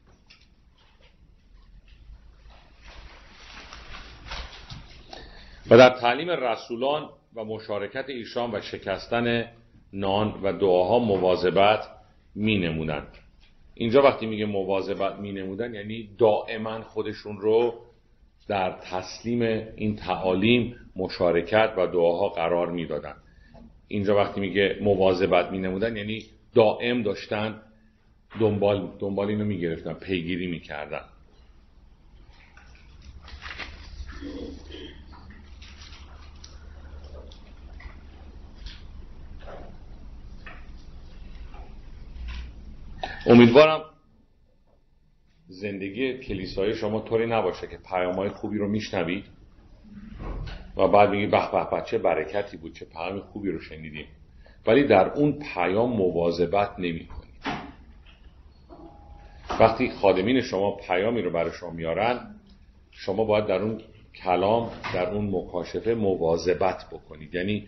و در تعلیم رسولان و مشارکت ایشان و شکستن نان و دعاها مواظبت می نمودند. اینجا وقتی میگه مواظبت می نمودند یعنی دائما خودشون رو در تسلیم این تعالیم مشارکت و دعاها قرار می دادن. اینجا وقتی میگه مواظبت می نمودند یعنی دائم داشتن دنبال اینو می گرفتن، پیگیری می کردن. امیدوارم زندگی کلیسای شما طوری نباشه که پیام‌های خوبی رو میشنوید و بعد میگید به به چه برکتی بود، چه پیام خوبی رو شنیدیم، ولی در اون پیام مواظبت نمی‌کنید. وقتی خادمین شما پیامی رو برای شما میارن، شما باید در اون کلام، در اون مکاشفه مواظبت بکنید، یعنی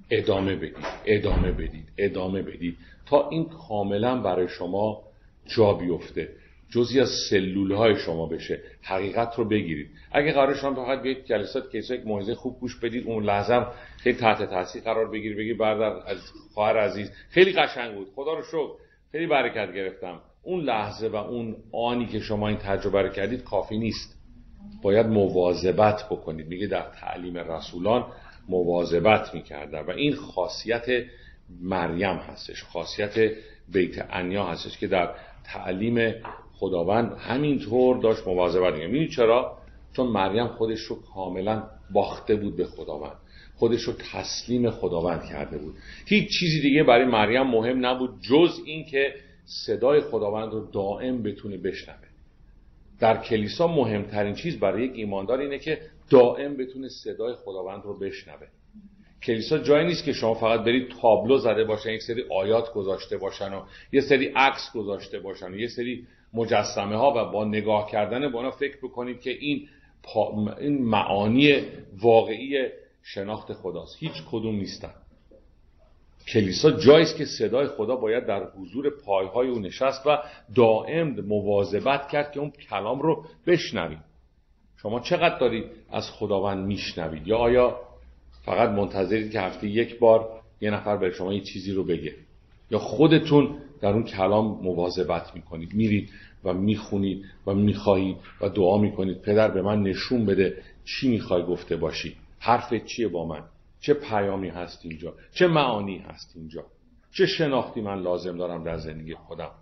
ادامه بدید تا این کاملا برای شما جا بیفته، جزئی از سلولهای شما بشه، حقیقت رو بگیرید. اگه قرار شما فقط بیاید جلسات کیسه یک موعظه خوب گوش بدید، اون لحظه خیلی تحت تاثیر قرار بگیری برادر از خواهر عزیز خیلی قشنگ بود، خدا رو شکر خیلی برکت گرفتم، اون لحظه و اون آنی که شما این تجربه رو کردید کافی نیست، باید مواظبت بکنید. میگه در تعلیم رسولان مواظبت میکردن و این خاصیت مریم هستش، خاصیت بیت عنیا هستش که در تعلیم خداوند همینطور داشت مواظبت میکرد. میدونید چرا؟ چون مریم خودش رو کاملا باخته بود به خداوند، خودش رو تسلیم خداوند کرده بود. هیچ چیزی دیگه برای مریم مهم نبود جز این که صدای خداوند رو دائم بتونه بشنوه. در کلیسا مهمترین چیز برای یک ایماندار اینه که دائم بتونه صدای خداوند رو بشنوه. کلیسا جایی نیست که شما فقط برید تابلو زده باشن، یک سری آیات گذاشته باشن و یه سری عکس گذاشته باشن و یه سری مجسمه ها و با نگاه کردن به اونا فکر بکنید که این معانی واقعی شناخت خداست. هیچ کدوم نیستن. کلیسا جایی است که صدای خدا باید در حضور پایهای او نشست و دائم مواظبت کرد که اون کلام رو بشنوید. شما چقدر دارید از خداوند میشنوید؟ یا آیا فقط منتظرید که هفته یک بار یه نفر به شما یه چیزی رو بگه؟ یا خودتون در اون کلام مواظبت میکنید، میرید و میخونید و میخواهید و دعا میکنید پدر به من نشون بده چی میخوای گفته باشی، حرفت چیه با من، چه پیامی هست اینجا، چه معانی هست اینجا، چه شناختی من لازم دارم در زندگی خودم.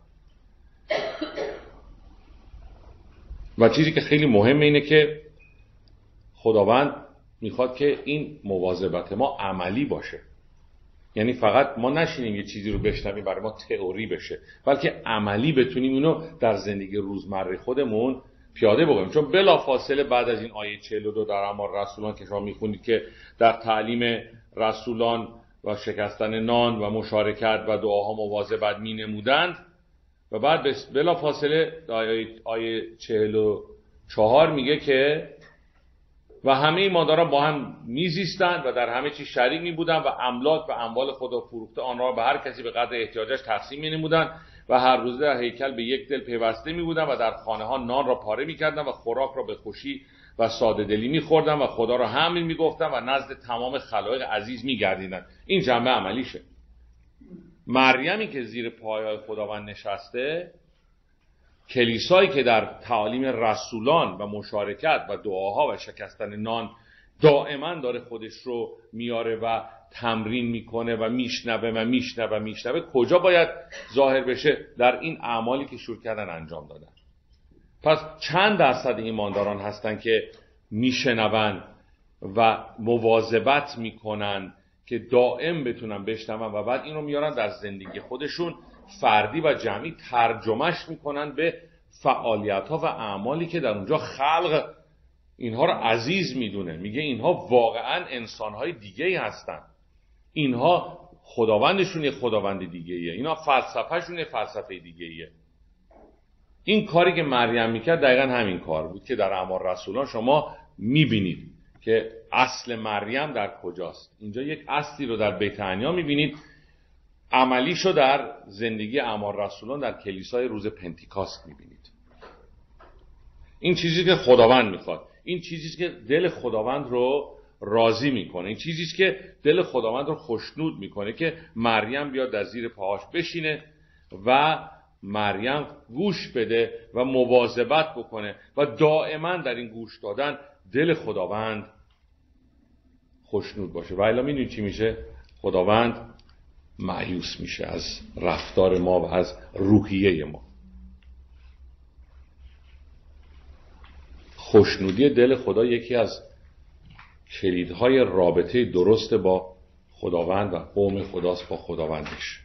و چیزی که خیلی مهمه اینه که خداوند میخواد که این مواظبت ما عملی باشه، یعنی فقط ما نشینیم یه چیزی رو بشنویم برای ما تئوری بشه، بلکه عملی بتونیم اینو در زندگی روزمره خودمون پیاده بکنیم. چون بلافاصله بعد از این آیه 42 در اعمال رسولان که شما میخونید که در تعلیم رسولان و شکستن نان و مشارکت و دعاها مواظبت مینمودند و بعد بلافاصله آیه 44 میگه که و همه ایمانداران با هم میزیستند و در همه چیز شریک میبودند و املاک و اموال خدا فروخته آن را به هر کسی به قدر احتیاجش تقسیم مینمودند و هر روز در هیکل به یک دل پیوسته میبودند و در خانه ها نان را پاره میکردند و خوراک را به خوشی و ساده دلی میخوردند و خدا را حمد میگفتند و نزد تمام خلایق عزیز میگردیدند. این جنبه عملیشه. مریمی که زیر پایه‌های خداوند نشسته، کلیسایی که در تعالیم رسولان و مشارکت و دعاها و شکستن نان دائما داره خودش رو میاره و تمرین میکنه و میشنوه، کجا باید ظاهر بشه؟ در این اعمالی که شروع کردن انجام دادن. پس چند درصد ایمانداران هستن که میشنون و مواظبت میکنن که دائم بتونن بشنون و بعد اینو میارن در زندگی خودشون فردی و جمعی ترجمهش میکنن به فعالیت‌ها و اعمالی که در اونجا خلق اینها رو عزیز میدونه. میگه اینها واقعا انسان‌های دیگه‌ای هستن، اینها خداوندشون یه خداوند دیگه‌ایه، اینا فلسفه‌شون یه فلسفه دیگه‌ایه. این کاری که مریم میکرد دقیقا همین کار بود که در اعمال رسولان شما میبینید که اصل مریم در کجاست. اینجا یک اصلی رو در بیت عنیا میبینید عملیشو در زندگی اعمال رسولان در کلیسای روز پنتیکاست میبینید. این چیزی که خداوند میخواد، این چیزی که دل خداوند رو راضی میکنه، این چیزی که دل خداوند رو خوشنود میکنه که مریم بیاد در زیر پاهاش بشینه و مریم گوش بده و مواظبت بکنه و دائما در این گوش دادن دل خداوند خوشنود باشه. و الا میدونید چی میشه؟ خداوند مایوس میشه از رفتار ما و از روحیه ما. خوشنودی دل خدا یکی از کلیدهای رابطه درست با خداوند و قوم خداست با خداوندش.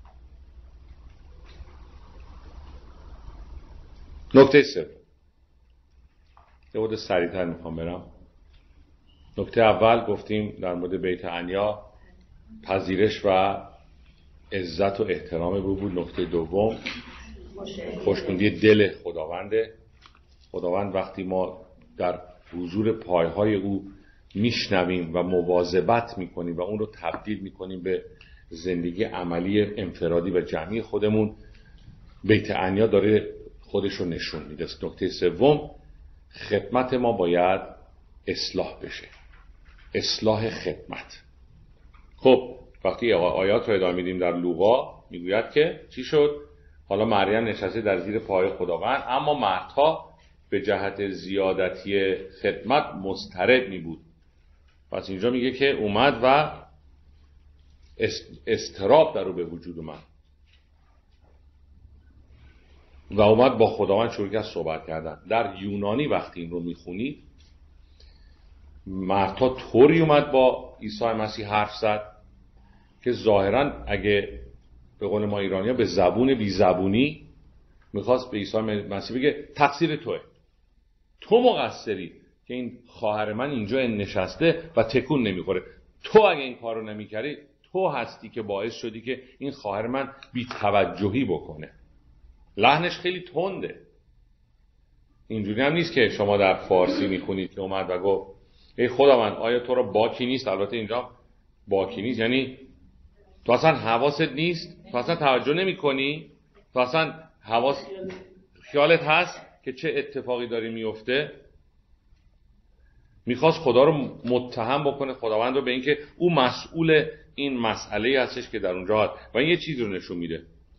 نکته سوم، یه مورد سریعتر میخوام برم. نکته اول گفتیم در مورد بیت عنیا پذیرش و عزت و احترام بود. نکته دوم خوشنودی دل خداونده. خداوند وقتی ما در حضور پایهای او میشنویم و مواظبت میکنیم و اون رو تبدیل میکنیم به زندگی عملی انفرادی و جمعی خودمون، بیت عنیا داره خودش رو نشون میده. نکته سوم، خدمت ما باید اصلاح بشه، اصلاح خدمت. خب وقتی آیات رو ادامه میدیم در لوقا میگوید که چی شد؟ حالا مریم نشسته در زیر پای خداوند، اما مردها به جهت زیادتی خدمت مضطرب می بود. پس اینجا میگه که اومد و اضطراب در رو به وجود اومد و اومد با خداوند شروع کرد صحبت کردن. در یونانی وقتی این رو میخونید، مردها طوری اومد با عیسی مسیح حرف زد که ظاهرا اگه به قول ما ایرانی‌ها به زبون بی زبونی میخواست به عیسی مسیح بگه تقصیر توه، تو مقصری که این خواهر من اینجا نشسته و تکون نمیخوره، تو اگه این کارو نمیکردی تو هستی که باعث شدی که این خواهر من بی توجهی بکنه. لحنش خیلی تنده. اینجوری هم نیست که شما در فارسی میخونید که اومد و گفت ای خداوند آیا تو را باکی نیست؟ البته اینجا باکی نیست یعنی تو اصلا حواست نیست، تو اصلا توجه نمی کنی، تو اصلا خیالت هست که چه اتفاقی داره میفته. میخواست خدا رو متهم بکنه، خداوند رو، به اینکه او مسئول این مسئله هستش که در اونجا هست. و این یه چیز رو نشون میده.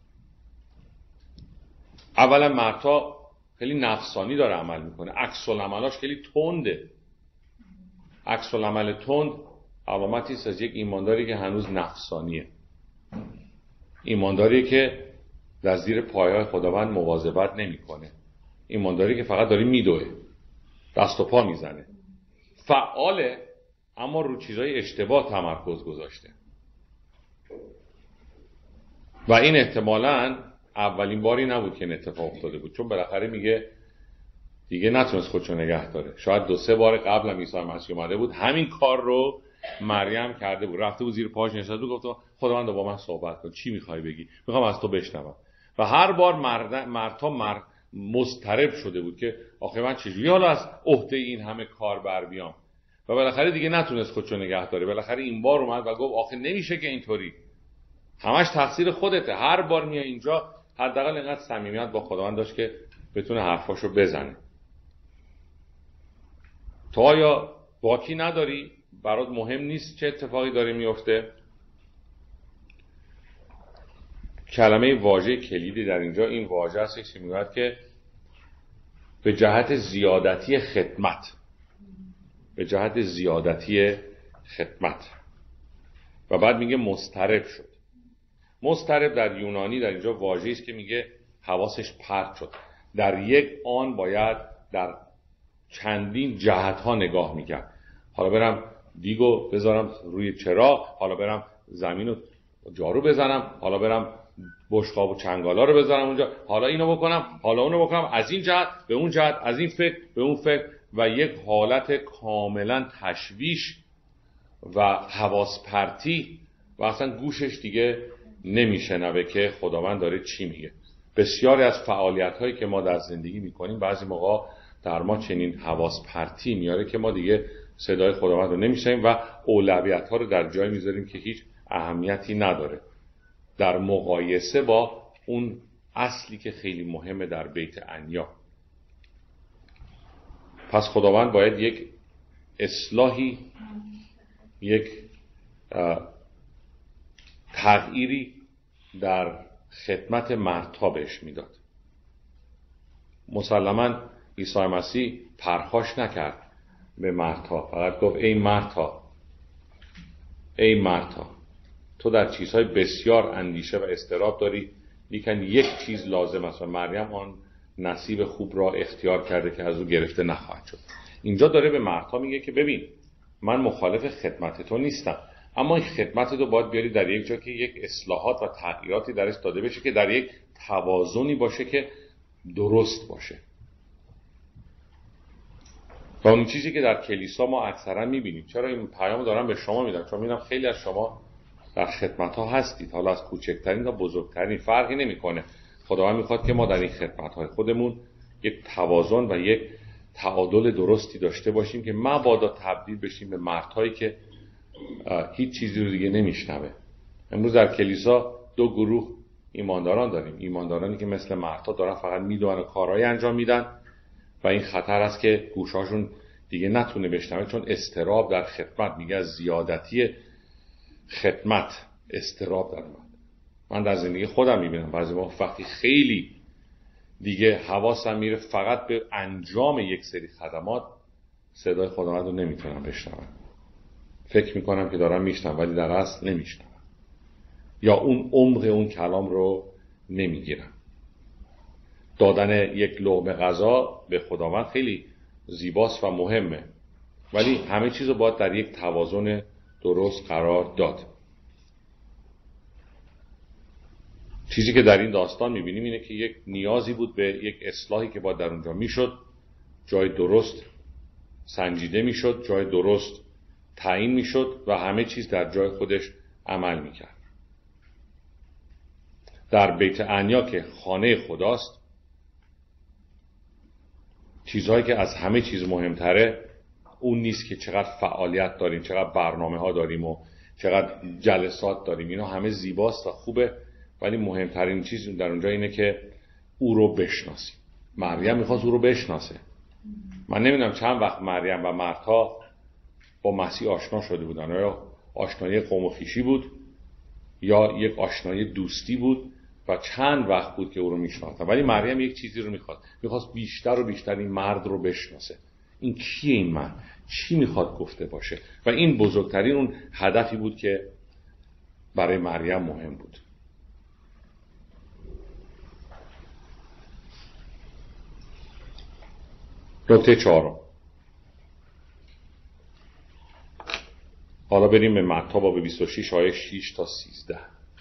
اولا مرتا خیلی نفسانی داره عمل میکنه، عکس العملاش خیلی تنده. عکس العمل تند علامتی است از یک ایمانداری که هنوز نفسانیه، ایمانداری که در زیر پایه‌های خداوند مواظبت نمیکنه، ایمانداری که فقط داره میدوه، دست و پا میزنه، فعاله اما رو چیزای اشتباه تمرکز گذاشته. و این احتمالاً اولین باری نبود که این اتفاق افتاده بود، چون بالاخره میگه دیگه نتونست خودشو نگه داره. شاید 2-3 بار قبل هم عیسی مسیح اومده بود همین کار رو مریم کرده بود، رفته بود زیر پاش نشسته بود، گفت خداوند با من صحبت کن، چی میخوای بگی؟ میخوام از تو بشنوم. و هر بار مرتا مضطرب شده بود که آخه من چجوری حالا از عهده این همه کار بر بیام. و بالاخره دیگه نتونست خودشو نگه داره. بالاخره این بار اومد و گفت آخه نمیشه که اینطوری، همش تقصیر خودته. هر بار میای اینجا حداقل اینقدر صمیمیت با خداوند داشت که بتونه حرفاشو بزنه. تو آیا باکی نداری؟ برات مهم نیست چه اتفاقی داره میفته؟ کلمه واژه کلیدی در اینجا این واژه است که میگوید که به جهت زیادتی خدمت، به جهت زیادتی خدمت. و بعد میگه مضطرب شد. مضطرب در یونانی در اینجا واژه‌ای است که میگه حواسش پرت شد. در یک آن باید در چندین جهت ها نگاه میکرد. حالا برم دیگو بذارم روی چراغ، حالا برم زمین رو جارو بزنم، حالا برم بشقاب و چنگالا رو بذارم اونجا، حالا اینو بکنم، حالا اونو بکنم، از این جهت به اون جهت، از این فکر به اون فکر، و یک حالت کاملا تشویش و حواس پرتی و اصلا گوشش دیگه نمیشنوه که خداوند داره چی میگه. بسیاری از فعالیت هایی که ما در زندگی میکنیم بعضی موقع در ما چنین حواس پرتی میاره که ما دیگه صدای خداوند رو نمیشنویم و اولویت ها رو در جای میذاریم که هیچ اهمیتی نداره. در مقایسه با اون اصلی که خیلی مهمه در بیت عنیا. پس خداوند باید یک اصلاحی، یک تغییری در خدمت مردها بهش میداد. مسلماً عیسی مسیح پرخاش نکرد به مردها، فقط گفت ای مردها، ای مردها، تو در چیزهای بسیار اندیشه و اضطراب داری، لیکن یک چیز لازم است و مریم آن نصیب خوب را اختیار کرده که از او گرفته نخواهد شد. اینجا داره به مردها میگه که ببین، من مخالف خدمت تو نیستم، اما این خدمت تو باید بیاری در یک جا که یک اصلاحات و تغییراتی درش داده بشه که در یک توازنی باشه که درست باشه. و اون چیزی که در کلیسا ما اکثرا میبینیم. چرا این پیامو دارم به شما میدم؟ چون میدونم خیلی از شما در خدمت ها هستید، حالا از کوچکترین تا بزرگترین فرقی نمیکنه. خداوند میخواد که ما در این خدمت های خودمون یک توازن و یک تعادل درستی داشته باشیم که مبادا تبدیل بشیم به مردهایی که هیچ چیزی رو دیگه نمیشنوه. امروز در کلیسا دو گروه ایمانداران داریم. ایماندارانی که مثل مردها دارن فقط میدونن و کارهای انجام میدن و این خطر است که گوشاشون دیگه نتونه بشنوه، چون اضطراب در خدمت، میگه از زیادتی خدمت اضطراب در اومد. من در زندگی خودم میبینم بعضی وقتی خیلی دیگه حواسم میره فقط به انجام یک سری خدمات، صدای خداوند رو نمیتونم بشنوم. فکر میکنم که دارم میشنوم ولی در اصل نمیشنوم، یا اون عمق اون کلام رو نمیگیرم. دادن یک لقمه غذا به خداوند خیلی زیباست و مهمه، ولی همه چیز رو باید در یک توازن درست قرار داد. چیزی که در این داستان میبینیم اینه که یک نیازی بود به یک اصلاحی که باید در اونجا میشد، جای درست سنجیده میشد، جای درست تعیین میشد و همه چیز در جای خودش عمل میکرد. در بیت عنیا که خانه خداست، چیزهایی که از همه چیز مهمتره اون نیست که چقدر فعالیت داریم، چقدر برنامه ها داریم و چقدر جلسات داریم. اینا همه زیباست و خوبه، ولی مهمترین چیز در اونجا اینه که او رو بشناسیم. مریم میخواست او رو بشناسه. من نمیدونم چند وقت مریم و مردها با مسیح آشنا شده بودن، یا آشنایی قوم و خویشی بود یا یک آشنایی دوستی بود و چند وقت بود که او رو میشناختن. ولی مریم یک چیزی رو میخواست بیشتر و بیشتر این مرد رو بشناسه. این کیه این مرد؟ چی میخواد گفته باشه؟ و این بزرگترین اون هدفی بود که برای مریم مهم بود. نکته 4. حالا بریم به متی باب 26 آیه 6 تا 13.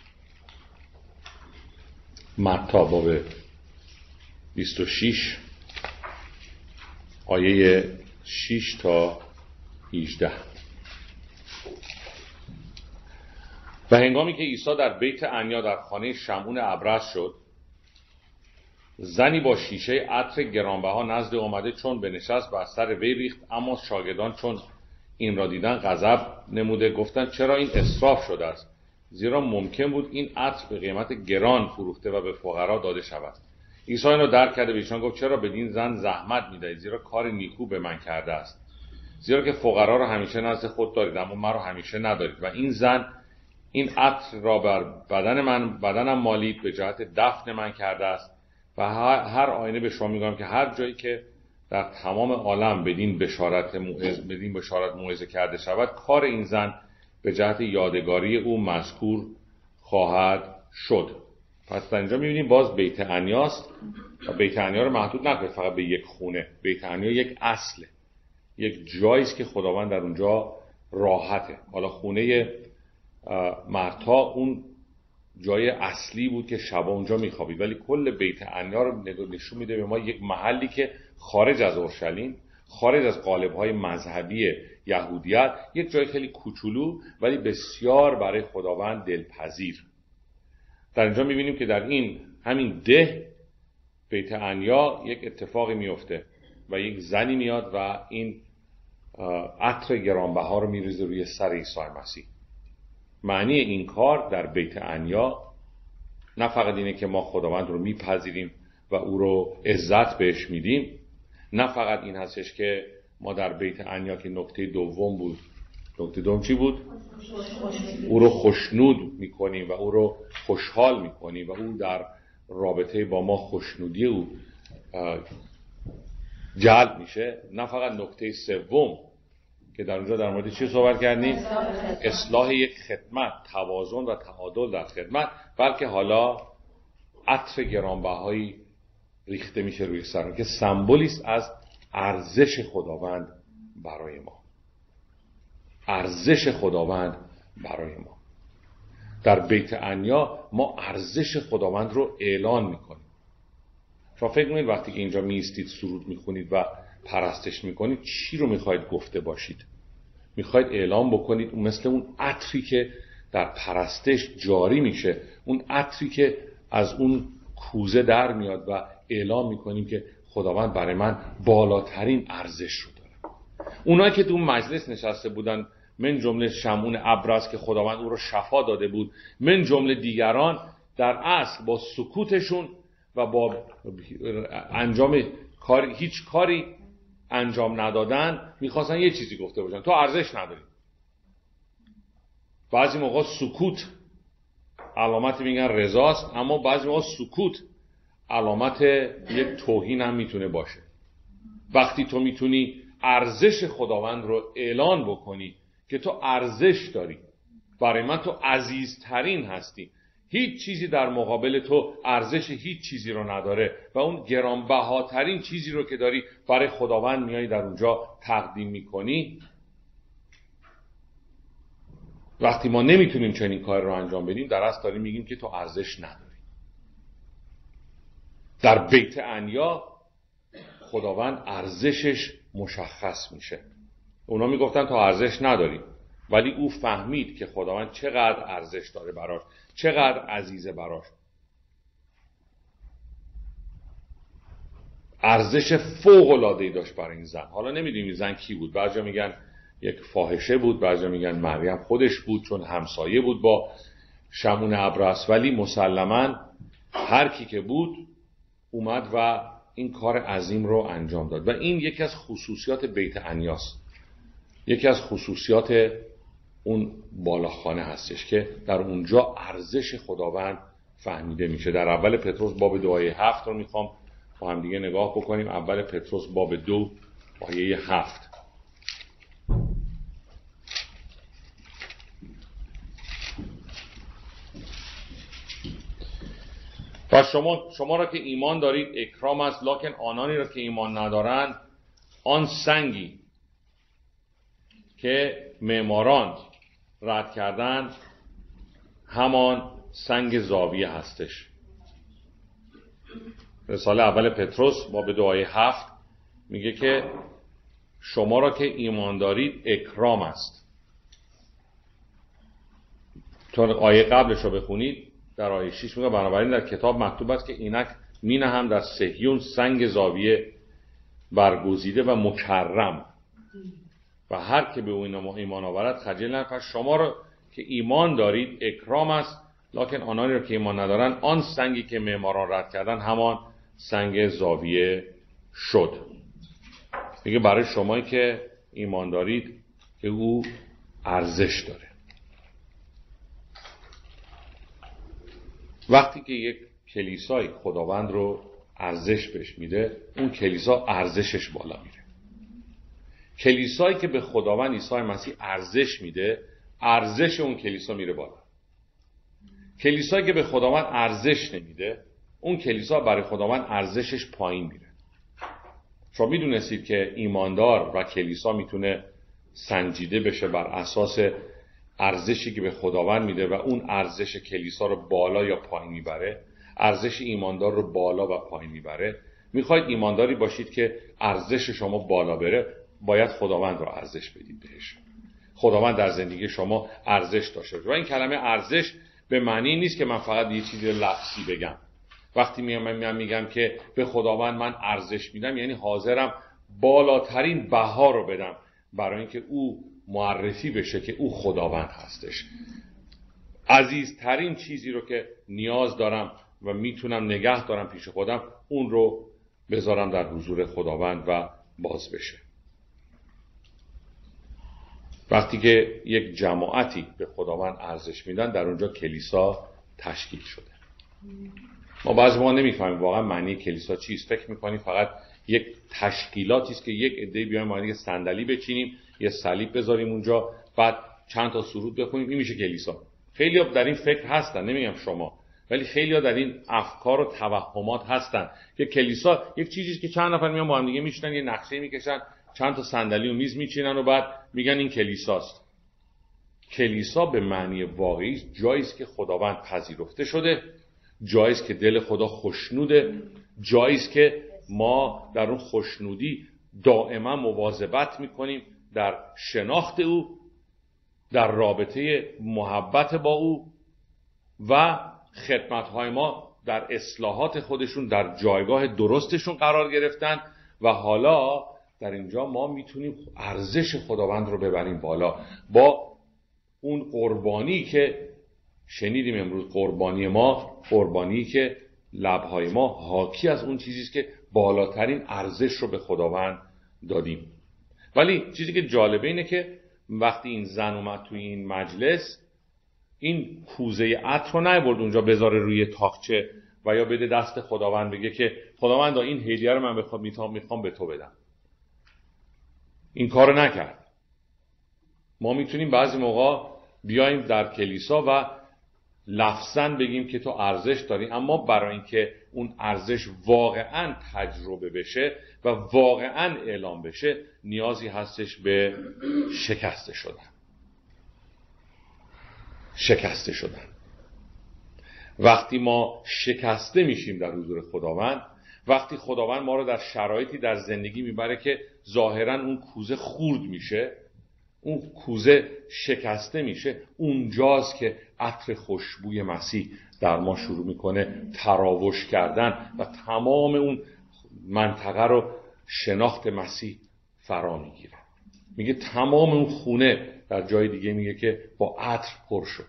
متی باب 26 آیه 6 تا 18. و هنگامی که عیسی در بیت عنیا در خانه شمعون ابرص شد، زنی با شیشه عطر گرانبها نزد اومده، چون بنشست بر سر وی ریخت. اما شاگردان چون این را دیدن غضب نموده، گفتند چرا این اسراف شده است؟ زیرا ممکن بود این عطر به قیمت گران فروخته و به فقرا داده شود. عیسی این را درک کرده به ایشان گفت چرا بدین زن زحمت می‌دهید؟ زیرا کار نیکو به من کرده است. زیرا که فقرا را همیشه نزد خود دارید، اما مرا همیشه ندارید. و این زن این عطر را بر بدنم مالید، به جهت دفن من کرده است. و هر آینه به شما میگم که هر جایی که در تمام عالم بدین بشارت موعظه کرده شود، کار این زن به جهت یادگاری او مذکور خواهد شد. پس در اینجا میبینیم باز بیت عنیاست و بیت عنیا رو محدود نکنید فقط به یک خونه. بیت عنیا یک اصله، یک جاییست که خداوند در اونجا راحته. حالا خونه مرتا اون جای اصلی بود که شبا اونجا میخوابید، ولی کل بیت عنیا رو نشون میده به ما یک محلی که خارج از اورشلیم، خارج از قالب‌های مذهبی یهودیت، یک جای خیلی کوچولو ولی بسیار برای خداوند دلپذیر. در اینجا میبینیم که در همین بیت عنیا یک اتفاقی میفته و یک زنی میاد و این عطر گرانبها رو میریزه روی سر عیسی مسیح. معنی این کار در بیت عنیا نه فقط اینه که ما خداوند رو میپذیریم و او رو عزت بهش میدیم، نه فقط این هستش که ما در بیت عنیا که نکته دوم بود، نکته دوم چی بود؟ او رو خوشنود میکنیم و او رو خوشحال میکنیم و او در رابطه با ما خوشنودی او جلب میشه. نه فقط نکته سوم که در اونجا در مورد چی صحبت کردیم؟ اصلاح یک خدمت، توازن و تعادل در خدمت، بلکه حالا عطر گرانبهایی ریخته میشه روی سرمون که سمبولی است از ارزش خداوند برای ما. ارزش خداوند برای ما. در بیت عنیا ما ارزش خداوند رو اعلان میکنیم. شما فکر میکنید وقتی که اینجا میستید سرود میخونید و پرستش میکنید چی رو میخواید گفته باشید؟ میخواید اعلام بکنید مثل اون عطری که در پرستش جاری میشه، اون عطری که از اون کوزه در میاد و اعلام میکنیم که خداوند برای من بالاترین ارزش رو داره. اونایی که تو مجلس نشسته بودن، من جمله شمعون ابرز که خداوند او رو شفا داده بود، من جمله دیگران، در اصل با سکوتشون و با انجام هیچ کاری انجام ندادن میخواستن یه چیزی گفته باشن: تو ارزش نداری. بعضی موقع سکوت علامت میگن رضاست، اما بعضی موقع سکوت علامت یک توهین هم میتونه باشه. وقتی تو میتونی ارزش خداوند رو اعلان بکنی که تو ارزش داری، برای من تو عزیزترین هستی، هیچ چیزی در مقابل تو ارزش هیچ چیزی رو نداره و اون گرانبهاترین چیزی رو که داری برای خداوند میای در اونجا تقدیم میکنی. وقتی ما نمیتونیم چنین کار رو انجام بدیم، در اصل داریم میگیم که تو ارزش نداری. در بیت عنیا خداوند ارزشش مشخص میشه. اونا میگفتن تو ارزش نداری، ولی او فهمید که خداوند چقدر ارزش داره براش، چقدر عزیزه براش. ارزش فوق العاده ای داشت برای این زن. حالا نمیدونیم این زن کی بود، بعضیا میگن یک فاحشه بود، بعضیا میگن مریم خودش بود چون همسایه بود با شمعون ابرص، ولی مسلماً هر کی که بود اومد و این کار عظیم رو انجام داد. و این یکی از خصوصیات بیت عنیاست، یکی از خصوصیات اون بالاخانه هستش که در اونجا ارزش خداوند فهمیده میشه. در اول پتروس باب 2:7 رو میخوام با هم دیگه نگاه بکنیم. اول پتروس باب 2 آیه 7. و شما را که ایمان دارید اکرام است، لکن آنانی را که ایمان ندارند آن سنگی که معماران رد کردن همان سنگ زاویه هستش. رساله اول پتروس باب 2 آیه 7 میگه که شما را که ایمان دارید اکرام است. چون آیه قبلش رو بخونید در آیه 6 میگه بنابراین در کتاب مکتوب است که اینک مینهم در صهیون سنگ زاویه برگزیده و مکرم و هر که به او ایمان آورد خجل نکند. شما را که ایمان دارید اکرام است، لکن آنانی را که ایمان ندارن آن سنگی که معماران رد کردن همان سنگ زاویه شد. میگه برای شمایی که ایمان دارید که او ارزش داره. وقتی که یک کلیسای خداوند رو ارزش بهش میده، اون کلیسا ارزشش بالا میره. کلیسایی که به خداوند عیسی مسیح ارزش میده، ارزش اون کلیسا میره بالا. کلیسایی که به خداوند ارزش نمیده، اون کلیسا برای خداوند ارزشش پایین میره. شما میدونستید که ایماندار و کلیسا میتونه سنجیده بشه بر اساس ارزشی که به خداوند میده و اون ارزش کلیسا رو بالا یا پایین میبره، ارزش ایماندار رو بالا و پایین میبره. میخواید ایمانداری باشید که ارزش شما بالا بره، باید خداوند رو ارزش بدید بهش. خداوند در زندگی شما ارزش داشته باشه. و این کلمه ارزش به معنی نیست که من فقط یه چیزی لفظی بگم. وقتی میگم که به خداوند من ارزش میدم، یعنی حاضرم بالاترین بها رو بدم برای اینکه او معرفی بشه که او خداوند هستش. عزیزترین چیزی رو که نیاز دارم و میتونم نگه دارم پیش خودم، اون رو بذارم در حضور خداوند و باز بشه. وقتی که یک جماعتی به خداوند ارزش میدن، در اونجا کلیسا تشکیل شده. ما بعضی ما نمیفهمیم واقعا معنی کلیسا چیست. فکر میکنیم فقط یک تشکیلاتی است که یک عده بیایم ما یه صندلی بچینیم، یه صلیب بذاریم اونجا، بعد چند تا سرود بخونیم، این میشه کلیسا. خیلی‌ها در این فکر هستن، نمیگم شما، ولی خیلی‌ها در این افکار و توهمات هستن که کلیسا یک چیزیه که چند نفر میان با هم دیگه میشینن، یه نقشه میکشن، چند تا صندلی و میز میچینن و بعد میگن این کلیساست. کلیسا به معنی واقعی جایی است که خداوند پذیرفته شده، جایی است که دل خدا خوشنوده، جایی است که ما در اون خوشنودی دائما مواظبت میکنیم در شناخت او، در رابطه محبت با او و خدمت‌های ما در اصلاحات خودشون در جایگاه درستشون قرار گرفتن و حالا در اینجا ما میتونیم ارزش خداوند رو ببریم بالا با اون قربانی که شنیدیم امروز. قربانی که لب‌های ما حاکی از اون چیزیست که بالاترین ارزش رو به خداوند دادیم. ولی چیزی که جالبه اینه که وقتی این زن اومد توی این مجلس، این کوزه عطر رو نیاورد اونجا بذاره روی تاقچه و یا بده دست خداوند بگه که خداوند این هدیه رو من میخوام به تو بدم. این کارو نکرد. ما میتونیم بعضی موقع بیایم در کلیسا و لفظاً بگیم که تو ارزش داری، اما برای اینکه اون ارزش واقعاً تجربه بشه و واقعاً اعلام بشه، نیازی هستش به شکسته شدن. وقتی ما شکسته میشیم در حضور خداوند، وقتی خداوند ما رو در شرایطی در زندگی میبره که ظاهراً اون کوزه خورد میشه، اون کوزه شکسته میشه، اونجاست که عطر خوشبوی مسیح در ما شروع میکنه تراوش کردن و تمام اون منطقه رو شناخت مسیح فرا میگیره. میگه تمام اون خونه، در جای دیگه میگه که با عطر پر شد.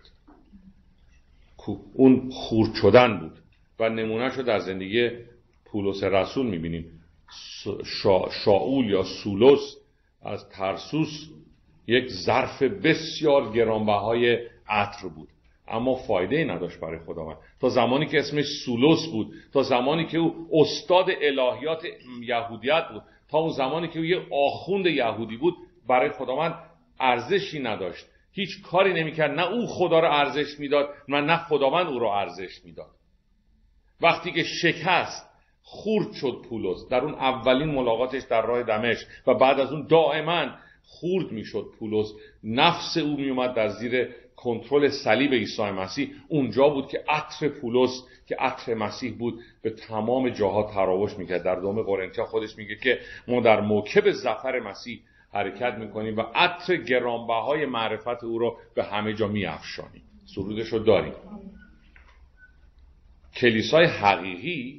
اون خورد شدن بود و نمونهشو در زندگی پولس رسول میبینیم. شاول یا سولس از ترسوس یک ظرف بسیار گرانبهای عطر بود، اما فایده نداشت برای خداوند. تا زمانی که اسمش سولس بود، تا زمانی که او استاد الهیات یهودیت بود، تا اون زمانی که او یه آخوند یهودی بود، برای خداوند ارزشی نداشت. هیچ کاری نمیکرد، نه او خدا رو ارزش میداد نه خداوند او رو ارزش میداد. وقتی که شکست، خورد شد پولس در اون اولین ملاقاتش در راه دمشق و بعد از اون دائما خورد میشد پولس، نفس او میومد در زیر کنترل صلیب عیسی مسیح. اونجا بود که عطر پولس که عطر مسیح بود به تمام جاها تراوش میکرد. در دوم قرنتیا خودش میگه که ما در موکب ظفر مسیح حرکت میکنیم و عطر گرانبهای معرفت او رو به همه جا میافشانیم. سرودش رو داریم. کلیسای حقیقی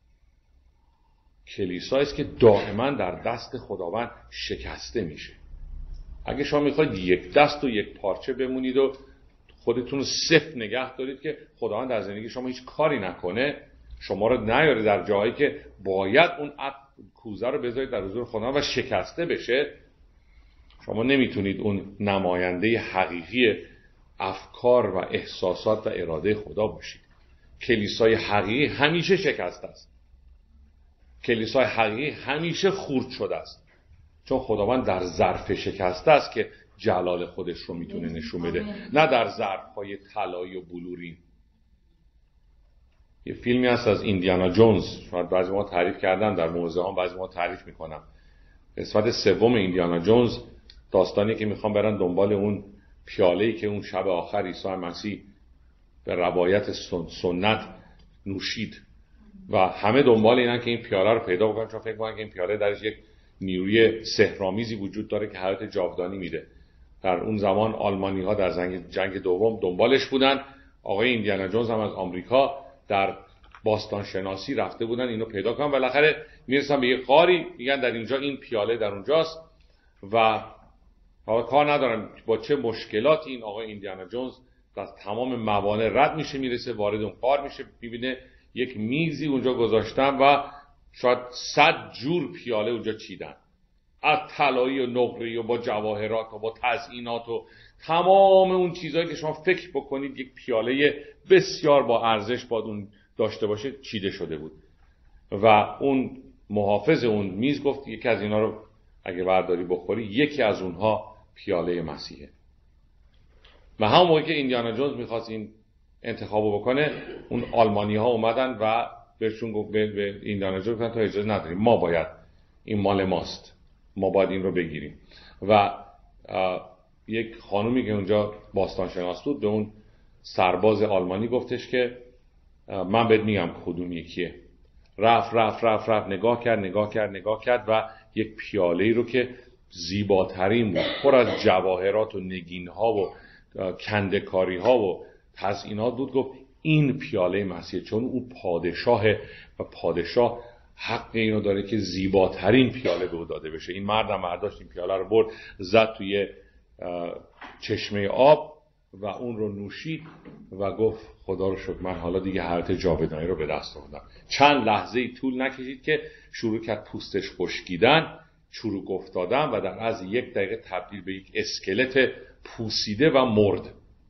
کلیسایی است که دائما در دست خداوند شکسته میشه. اگه شما میخواید یک دست و یک پارچه بمونید و خودتون رو صفر نگه دارید که خداوند در زندگی شما هیچ کاری نکنه، شما رو نیاره در جایی که باید اون کوزه رو بذارید در حضور خداوند و شکسته بشه، شما نمیتونید اون نماینده حقیقی افکار و احساسات و اراده خدا باشید. کلیسای حقیقی همیشه شکسته است. کلیسای حقیقی همیشه خورد شده است، چون خداوند در ظرف شکسته است که جلال خودش رو میتونه نشون بده، نه در ظرف‌های طلایی و بلورین. یه فیلمی هست از ایندیانا جونز، شاید بعضی ما تعریف کردن در موزه‌ها، بعضی ما تعریف میکنم. قسمت سوم ایندیانا جونز داستانی که میخوام برن دنبال اون پیاله‌ای که اون شب آخر عیسی مسیح به روایت سنت نوشید و همه دنبال اینن که این پیاله رو پیدا بکنن، چون فکر می‌کنن که این پیاله درش یک نیروی سحرآمیزی وجود داره که حیات جاودانی میده. در اون زمان آلمانی‌ها در جنگ دوم دنبالش بودن. آقای ایندیانا جونز هم از آمریکا در باستان شناسی رفته بودن اینو پیدا کنن. بالاخره میرسن به یه غاری، میگن در اینجا این پیاله در اونجاست و حالا کار ندارم با چه مشکلاتی این آقای ایندیانا جونز از تمام موانع رد میشه، میرسه وارد اون غار میشه، میبینه یک میزی اونجا گذاشتن و شاید 100 جور پیاله اونجا چیدن، از طلایی و نقره‌ای و با جواهرات و با تزیینات و تمام اون چیزهایی که شما فکر بکنید یک پیاله بسیار با ارزش باید اون داشته باشه چیده شده بود. و اون محافظ اون میز گفت یکی از اینا رو اگه برداری بخوری، یکی از اونها پیاله مسیحه. و همون موقع که ایندیانا جونز میخواست این انتخابو بکنه، اون آلمانی ها اومدن و بهشون گفت به ایندیانا جونز گفتن تو اجازه نداریم، ما باید، این مال ماست، ما باید این رو بگیریم. و یک خانومی که اونجا باستانشناس بود به اون سرباز آلمانی گفتش که من بهت میگم کدوم یکیه. رفت نگاه کرد و یک پیاله‌ای رو که زیباترین بود، پر از جواهرات و نگین‌ها و کنده‌کاری‌ها و تزیینات بود، گفت این پیاله مسیح، چون او پادشاهه و پادشاه حق اینو داره که زیباترین پیاله به او داده بشه. این مردم برداشت این پیاله رو برد زد توی چشمه آب و اون رو نوشید و گفت خدا رو شکر من حالا دیگه حیات جاودانی رو به دست آوردم. چند لحظه طول نکشید که شروع کرد پوستش خشکیدن، چروک افتادن و در از 1 دقیقه تبدیل به یک اسکلت پوسیده و مرد.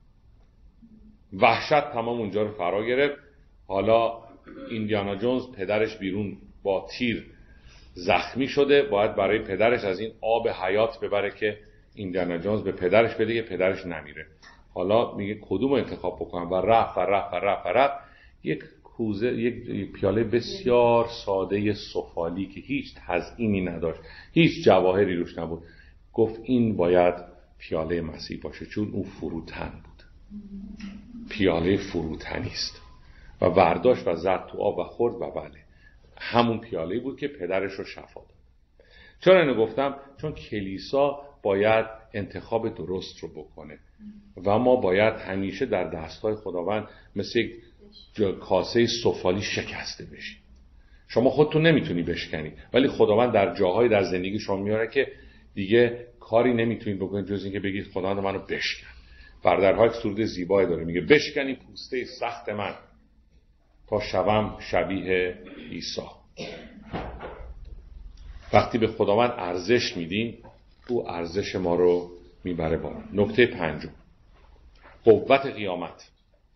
وحشت تمام اونجا رو فرا گرفت. حالا ایندیانا جونز پدرش بیرون با تیر زخمی شده، باید برای پدرش از این آب حیات ببره که ایندیانا جونز به پدرش بده که پدرش نمیره. حالا میگه کدوم رو انتخاب بکنم و رفت یک کوزه، یک پیاله بسیار ساده سفالی که هیچ تزیینی نداشت، هیچ جواهری روش نبود، گفت این باید پیاله مسیح باشه چون او فروتن بود، پیاله فروتنی است. و برداشت و زد تو آب و خورد و بله همون پیاله بود که پدرش رو شفا داد. چرا اینو گفتم؟ چون کلیسا باید انتخاب درست رو بکنه و ما باید همیشه در دستای خداوند مثل یک کاسه سفالی شکسته بشیم. شما خودتون نمیتونی بشکنی، ولی خداوند در جاهای در زندگی شما میاره که دیگه کاری نمیتونید بکنید جز اینکه بگید خداوند منو بشکن. برادرها یک سرود زیبایی داره، میگه بشکنی پوسته سخت من تا شوم شبیه عیسی. وقتی به خداوند ارزش میدیم او ارزش ما رو میبره بالا. نکته 5، قوت قیامت.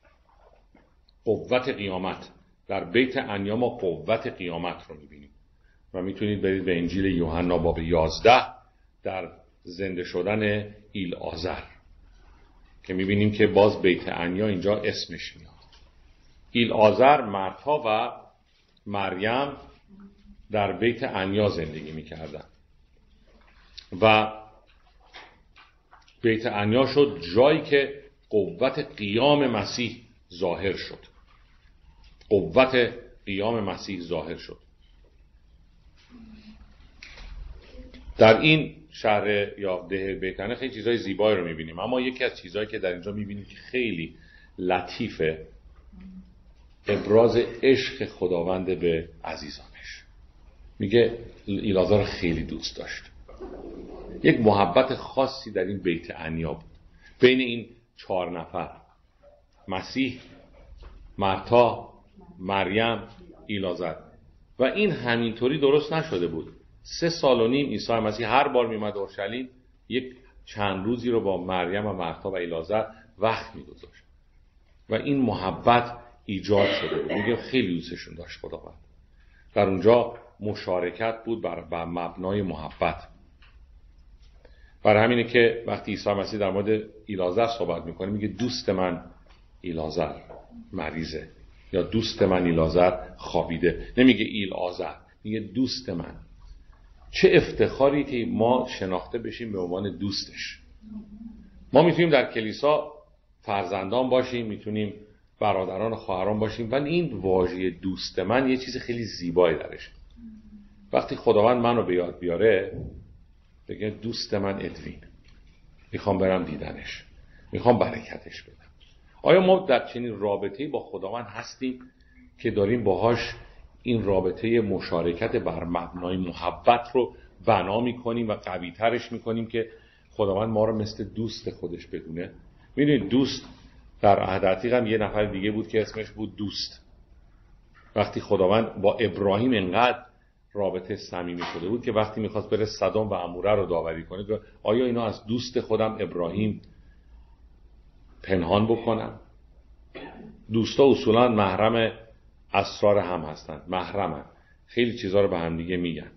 قوت قیامت در بیت عنیا ما قوت قیامت رو میبینیم و میتونید برید به انجیل یوحنا باب 11 در زنده شدن ایلعازر که میبینیم که باز بیت عنیا اینجا اسمش میاد. ایلعازر، مرتا و مریم در بیت عنیا زندگی میکردن و بیت عنیا شد جایی که قوت قیام مسیح ظاهر شد. قوت قیام مسیح ظاهر شد. در این شهر یا ده بیت عنیا خیلی چیزای زیبایی رو میبینیم، اما یکی از چیزایی که در اینجا میبینیم که خیلی لطیفه، ابراز عشق خداوند به عزیزانش. میگه ایلعازر خیلی دوست داشت. یک محبت خاصی در این بیت عنیا بود بین این 4 نفر، مسیح، مرتا، مریم، ایلعازر. و این همینطوری درست نشده بود. 3 سال و نیم عیسی مسیح هر بار میومد اورشلیم یک چند روزی رو با مریم و مرتا و ایلعازر وقت میگذاشت و این محبت ایجاد شده بود. میگه خیلی دوستشون داشت خداوند. در اونجا مشارکت بود بر مبنای محبت. برای همینه که وقتی عیسی مسیح در مورد ایلعازر صحبت میکنه میگه دوست من ایلعازر مریضه یا دوست من ایلعازر خوابیده. نمیگه ایلعازر، میگه دوست من. چه افتخاری که ما شناخته بشیم به عنوان دوستش. ما میتونیم در کلیسا فرزندان باشیم، میتونیم برادران و خواهران باشیم، ولی این واژه دوست من یه چیز خیلی زیبایی درش. وقتی خداوند منو به یاد بیاره بگه دوست من ادوین، میخوام برم دیدنش، میخوام برکتش بدم. آیا ما در چنین رابطه‌ای با خداوند هستیم که داریم باهاش این رابطه مشارکت بر مبنای محبت رو بنا میکنیم و قوی‌ترش میکنیم که خداوند ما رو مثل دوست خودش بدونه؟ میدونید دوست در عهد عتیق هم یه نفر دیگه بود که اسمش بود دوست. وقتی خداوند با ابراهیم انقدر رابطه صمیمی شده بود که وقتی میخواست بره سدوم و عموره رو داوری کنه، آیا اینا از دوست خودم ابراهیم پنهان بکنم؟ دوستا اصولا محرم اسرار هم هستند، محرمن، خیلی چیزا رو به هم دیگه میگن.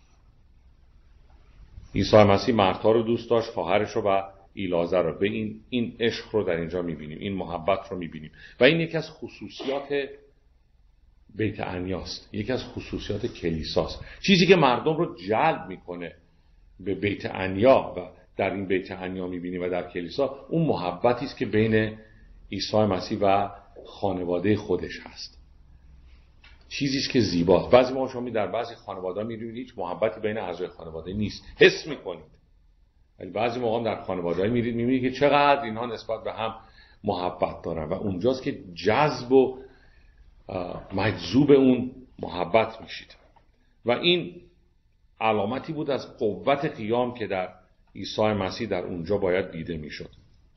عیسی مسیح مرتا رو دوست داشت، خواهرش رو و ایلازر رو. به این عشق رو در اینجا میبینیم، این محبت رو میبینیم و این یکی از خصوصیات بیت عنیاست، یکی از خصوصیات کلیساست. چیزی که مردم رو جلب میکنه به بیت عنیا و در این بیت عنیا میبینیم و در کلیسا، اون محبتی است که بین عیسی مسیح و خانواده خودش هست. چیزی است که زیباست. بعضی ما شما در بعضی خانواده‌ها می‌بینید هیچ محبتی بین اعضای خانواده نیست، حس می‌کنید. ولی بعضی موقع در خانواده‌ها می‌بینید که چقدر اینها نسبت به هم محبت دارن و اونجاست که جذب و مجذوب اون محبت میشید. و این علامتی بود از قوت قیام که در عیسی مسیح در اونجا باید دیده میشد.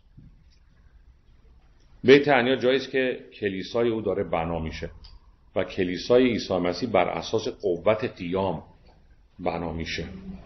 بیت عنیا جایی است که کلیسای او داره بنا میشه و کلیسای عیسی مسیح بر اساس قوت قیام بنا میشه.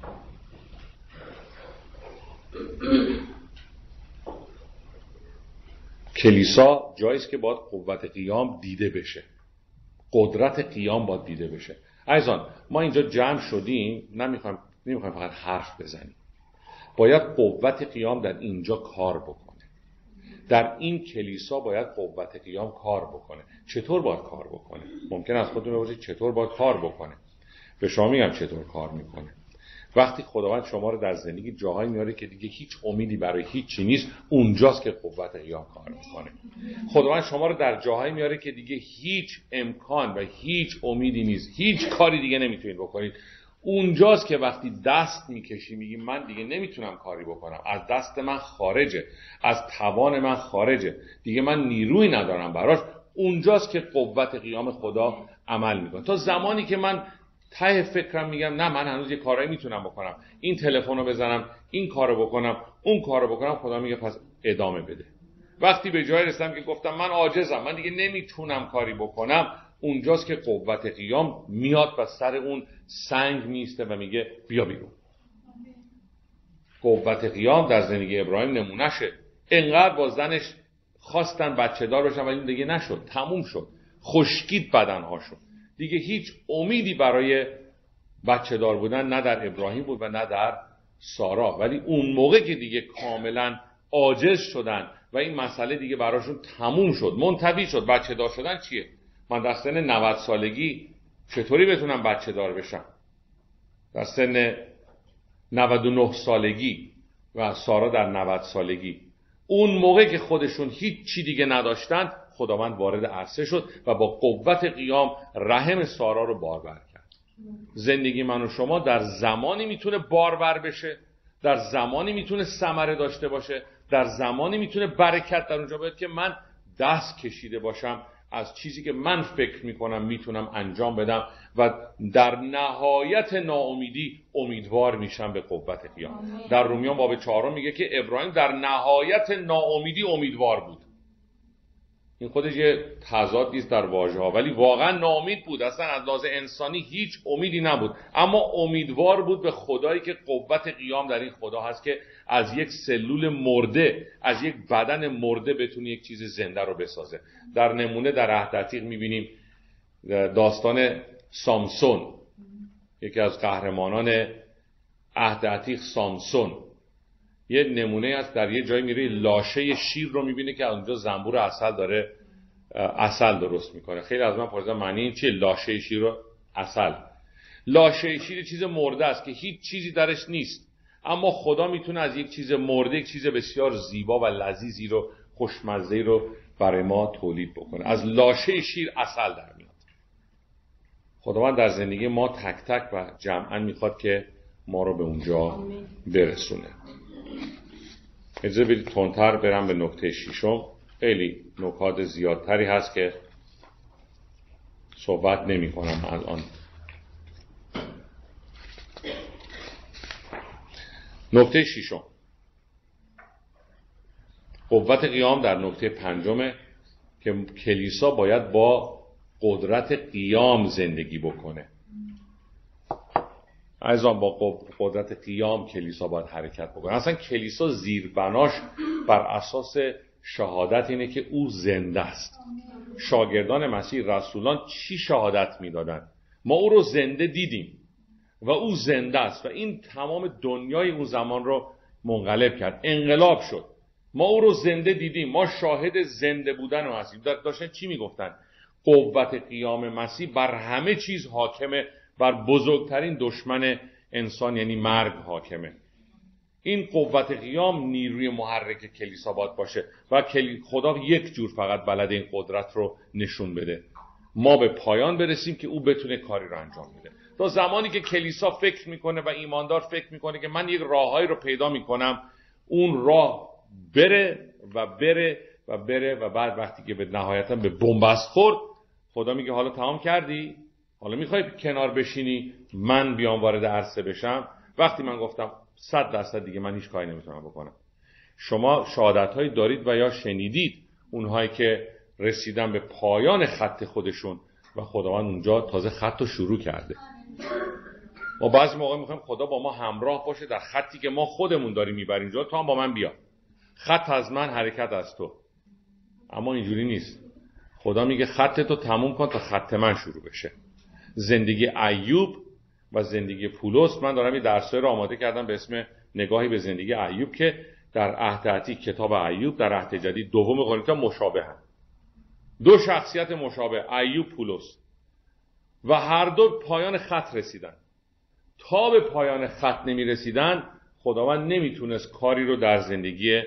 کلیسا جایی است که باید قوت قیام دیده بشه، قدرت قیام باید دیده بشه. عزیزان، ما اینجا جمع شدیم، نمیخوایم فقط حرف بزنیم. باید قوت قیام در اینجا کار بکنه. در این کلیسا باید قوت قیام کار بکنه. چطور باید کار بکنه؟ ممکن است خودتون بپرسید چطور باید کار بکنه. به شما میگم چطور کار میکنه. وقتی خداوند شما رو در زندگی جاهایی میاره که دیگه هیچ امیدی برای هیچی نیست، اونجاست که قوت قیام کار میکنه. خداوند شما رو در جاهایی میاره که دیگه هیچ امکان و هیچ امیدی نیست، هیچ کاری دیگه نمیتونید بکنید، اونجاست که وقتی دست میکشی میگی من دیگه نمیتونم کاری بکنم، از دست من خارجه، از توان من خارجه، دیگه من نیروی ندارم براش، اونجاست که قوت قیام خدا عمل میکنه. تا زمانی که من ته فکرم میگم نه من هنوز یه کارایی میتونم بکنم، این تلفن رو بزنم، این کارو بکنم، اون کارو بکنم، خدا میگه پس ادامه بده. وقتی به جای رسیدم که گفتم من عاجزم، من دیگه نمیتونم کاری بکنم، اونجاست که قوت قیام میاد و سر اون سنگ میسته و میگه بیا بیرون. قوت قیام در زندگی ابراهیم نمونهشه. انقدر با زنش خواستن بچه دار بشن ولی دیگه نشد، تموم شد، خشکید بدنهاشون، دیگه هیچ امیدی برای بچه دار بودن نه در ابراهیم بود و نه در سارا. ولی اون موقع که دیگه کاملا عاجز شدن و این مسئله دیگه براشون تموم شد، منتهی شد، بچه دار شدن چیه؟ من در سن 90 سالگی چطوری بتونم بچه دار بشم؟ در سن 99 سالگی و سارا در 90 سالگی. اون موقع که خودشون هیچ چی دیگه نداشتن، خداوند وارد عرصه شد و با قوت قیام رحم سارا رو بارور کرد. زندگی من و شما در زمانی میتونه بارور بشه، در زمانی میتونه ثمره داشته باشه، در زمانی میتونه برکت در اونجا باید که من دست کشیده باشم از چیزی که من فکر میکنم میتونم انجام بدم و در نهایت ناامیدی امیدوار میشم به قوت قیام. در رومیان باب 4 میگه که ابراهیم در نهایت ناامیدی امیدوار بود. این خودش یه تضاد نیست در واژه ها، ولی واقعا ناامید بود، اصلا از لحاظ انسانی هیچ امیدی نبود، اما امیدوار بود به خدایی که قوت قیام در این خدا هست که از یک سلول مرده، از یک بدن مرده بتونه یک چیز زنده رو بسازه. در نمونه در عهد عتیق میبینیم داستان سامسون، یکی از قهرمانان عهد عتیق سامسون. یه نمونه است، در یه جایی میره لاشه شیر رو میبینه که اونجا زنبور عسل داره عسل درست میکنه. خیلی از من پرسیدن معنی این چیه لاشه شیر رو عسل؟ لاشه شیر چیز مرده است که هیچ چیزی درش نیست، اما خدا میتونه از یک چیز مرده یک چیز بسیار زیبا و لذیذی رو، خوشمزه‌ای رو برای ما تولید بکنه. از لاشه شیر عسل در میاد. خداوند در زندگی ما تک تک و جمعاً میخواد که ما رو به اونجا برسونه. اجازه بدید تندتر برم به نکته ششم. خیلی نکات زیادتری هست که صحبت نمی کنم الان. نکته ششم، قوت قیام در نکته پنجمه که کلیسا باید با قدرت قیام زندگی بکنه. عزیزان، با قدرت قیام کلیسا باید حرکت بکنه. اصلا کلیسا زیربناش بر اساس شهادت اینه که او زنده است. شاگردان مسیح رسولان چی شهادت میدادن؟ ما او رو زنده دیدیم و او زنده است و این تمام دنیای اون زمان رو منقلب کرد، انقلاب شد. ما او رو زنده دیدیم، ما شاهد زنده بودن مسیح داشتن. چی میگفتن؟ قوت قیام مسیح بر همه چیز حاکمه، بر بزرگترین دشمن انسان یعنی مرگ حاکمه. این قوت قیام نیروی محرک کلیسا باید باشه و خدا یک جور فقط بلد این قدرت رو نشون بده، ما به پایان برسیم که او بتونه کاری رو انجام بده. تا زمانی که کلیسا فکر میکنه و ایماندار فکر میکنه که من یک راههایی رو پیدا میکنم، اون راه بره و بره و بره و بعد وقتی که به نهایتا به بنبست خورد، خدا میگه حالا تمام کردی؟ حالا میخوای کنار بشینی من بیام وارد عرصه بشم؟ وقتی من گفتم 100% دیگه من هیچ کاری نمیتونم بکنم. شما شهادت‌هایی دارید و یا شنیدید اونهایی که رسیدن به پایان خط خودشون و خداوند اونجا تازه خط رو شروع کرده. ما بعضی موقع میخوایم خدا با ما همراه باشه در خطی که ما خودمون داریم میبریم جلو، تو هم با من بیا، خط از من، حرکت از تو. اما اینجوری نیست. خدا میگه خط تو تموم کن تا خط من شروع بشه. زندگی ایوب و زندگی پولس، من دارم یه درسایی رو آماده کردم به اسم نگاهی به زندگی ایوب که در عهد عتیق کتاب ایوب، در عهد جدید دوم قرنتیان مشابهن. دو شخصیت مشابه، ایوب پولس، و هر دو پایان خط رسیدن. تا به پایان خط نمی رسیدن خداوند نمیتونست کاری رو در زندگی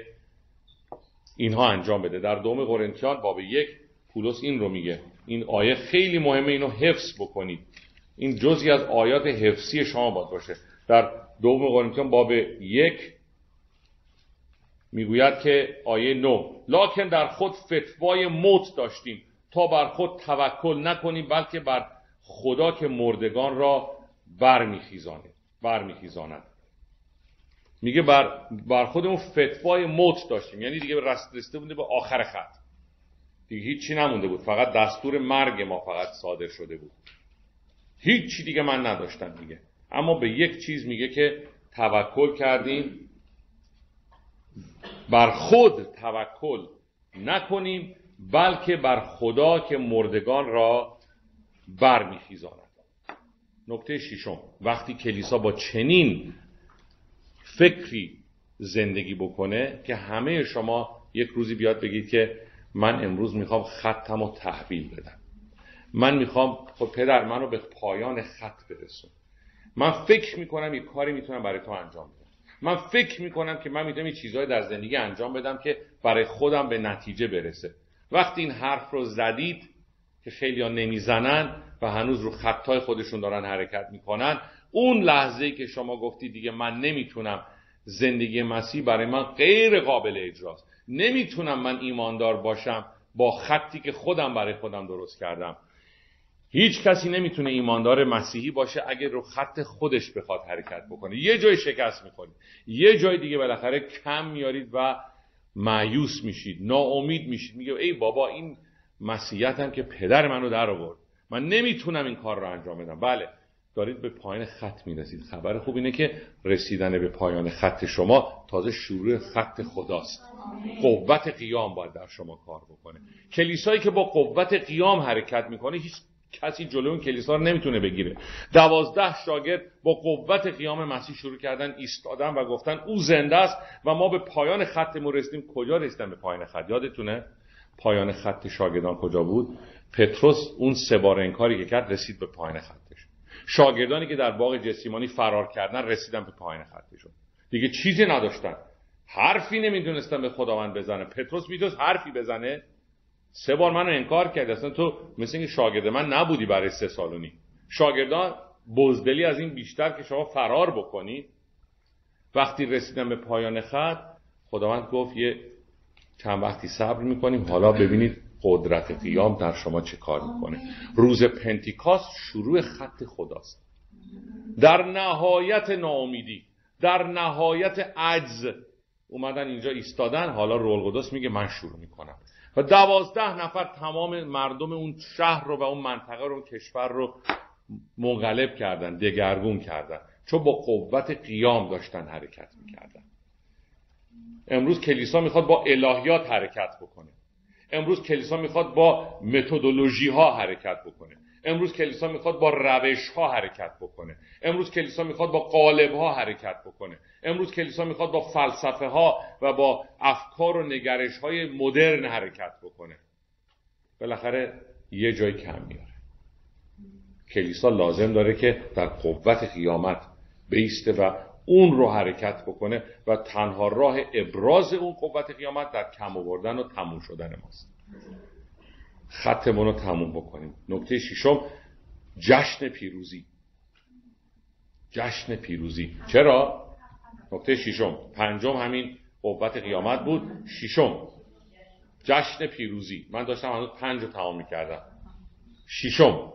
اینها انجام بده. در دوم قرنتیان باب 1 پولس این رو میگه، این آیه خیلی مهمه، اینو حفظ بکنید، این جزئی از آیات حفظی شما باید باشه. در دوم قرنتیان باب 1 میگوید که آیه 9 لکن در خود فتوای موت داشتیم تا بر خود توکل نکنیم بلکه بر خدا که مردگان را برمیخیزاند. میگه بر خودمون فتوای موت داشتیم، یعنی دیگه رسیده بوده به آخر خط، دیگه هیچی نمونده بود، فقط دستور مرگ ما فقط صادر شده بود، هیچی دیگه من نداشتم دیگه. اما به یک چیز میگه که توکل کردیم، بر خود توکل نکنیم بلکه بر خدا که مردگان را برمیخیزاند. نکته ششم، وقتی کلیسا با چنین فکری زندگی بکنه که همه شما یک روزی بیاد بگید که من امروز میخوام خطم رو تحویل بدم، من میخوام خب پدر منو به پایان خط برسون، من فکر میکنم یک کاری میتونم برای تو انجام بدم، من فکر میکنم که من میتونم یه چیزایی در زندگی انجام بدم که برای خودم به نتیجه برسه. وقتی این حرف رو زدید که خیلی‌ها نمیزنن و هنوز رو خطای خودشون دارن حرکت میکنن، اون لحظه‌ای که شما گفتید دیگه من نمیتونم، زندگی مسیح برای من غیر قابل اجراست، نمیتونم من ایماندار باشم با خطی که خودم برای خودم درست کردم. هیچ کسی نمیتونه ایماندار مسیحی باشه اگه رو خط خودش بخواد حرکت بکنه. یه جای شکست میخورید، یه جای دیگه بالاخره کم میارید و مایوس میشید، ناامید میشید، میگه ای بابا این مسیحیتم که پدر منو در آورد، من نمیتونم این کار رو انجام بدم. بله، دارید به پایان خط میرسید. خبر خوب اینه که رسیدن به پایان خط شما تازه شروع خط خداست. قوت قیام باید در شما کار بکنه. کلیسایی که با قوت قیام حرکت میکنه هیچ کسی جلوی اون کلیسا رو نمیتونه بگیره. 12 شاگرد با قوت قیام مسیح شروع کردن ایستادن و گفتن او زنده است و ما به پایان خطمون رسیدیم. کجا رسیدن به پایان خط؟ یادتونه پایان خط شاگردان کجا بود؟ پتروس اون 3 بار انکاری که کرد رسید به پایان خطش. شاگردانی که در باغ جسیمانی فرار کردن رسیدن به پایان خطشون. دیگه چیزی نداشتن، حرفی نمیدونستن به خداوند بزنه. پتروس میدونست حرفی بزنه؟ 3 بار منو انکار کرد، اصلا تو مثل اینکه شاگرد من نبودی برای 3 سال و نیم. شاگردان بزدلی از این بیشتر که شما فرار بکنید. وقتی رسیدن به پایان خط، خداوند گفت یه چند وقتی صبر میکنیم، حالا ببینید قدرت قیام در شما چه کار میکنه. روز پنتیکاست شروع خط خداست. در نهایت ناامیدی، در نهایت عجز، اومدن اینجا ایستادن، حالا روح القدس میگه من شروع میکنم و 12 نفر تمام مردم اون شهر رو و اون منطقه رو، اون کشور رو منقلب کردن، دگرگون کردن، چون با قوت قیام داشتن حرکت میکردن. امروز کلیسا میخواد با الهیات حرکت بکنه. امروز کلیسا میخواد با متدولوژی ها حرکت بکنه. امروز کلیسا میخواد با روش ها حرکت بکنه. امروز کلیسا میخواد با قالب ها حرکت بکنه. امروز کلیسا میخواد با فلسفه ها و با افکار و نگرش های مدرن حرکت بکنه. بالاخره یه جای کم میاره. کلیسا لازم داره که در قوت قیامت بیسته و اون رو حرکت بکنه و تنها راه ابراز اون قوت قیامت در کم آوردن و تموم شدن ماست. خطمون رو تموم بکنیم. نکته ششم، جشن پیروزی. جشن پیروزی. چرا؟ نکته ششم، پنجم همین قوت قیامت بود، ششم جشن پیروزی. من داشتم هنوز 5 رو تمام می‌کردم. ششم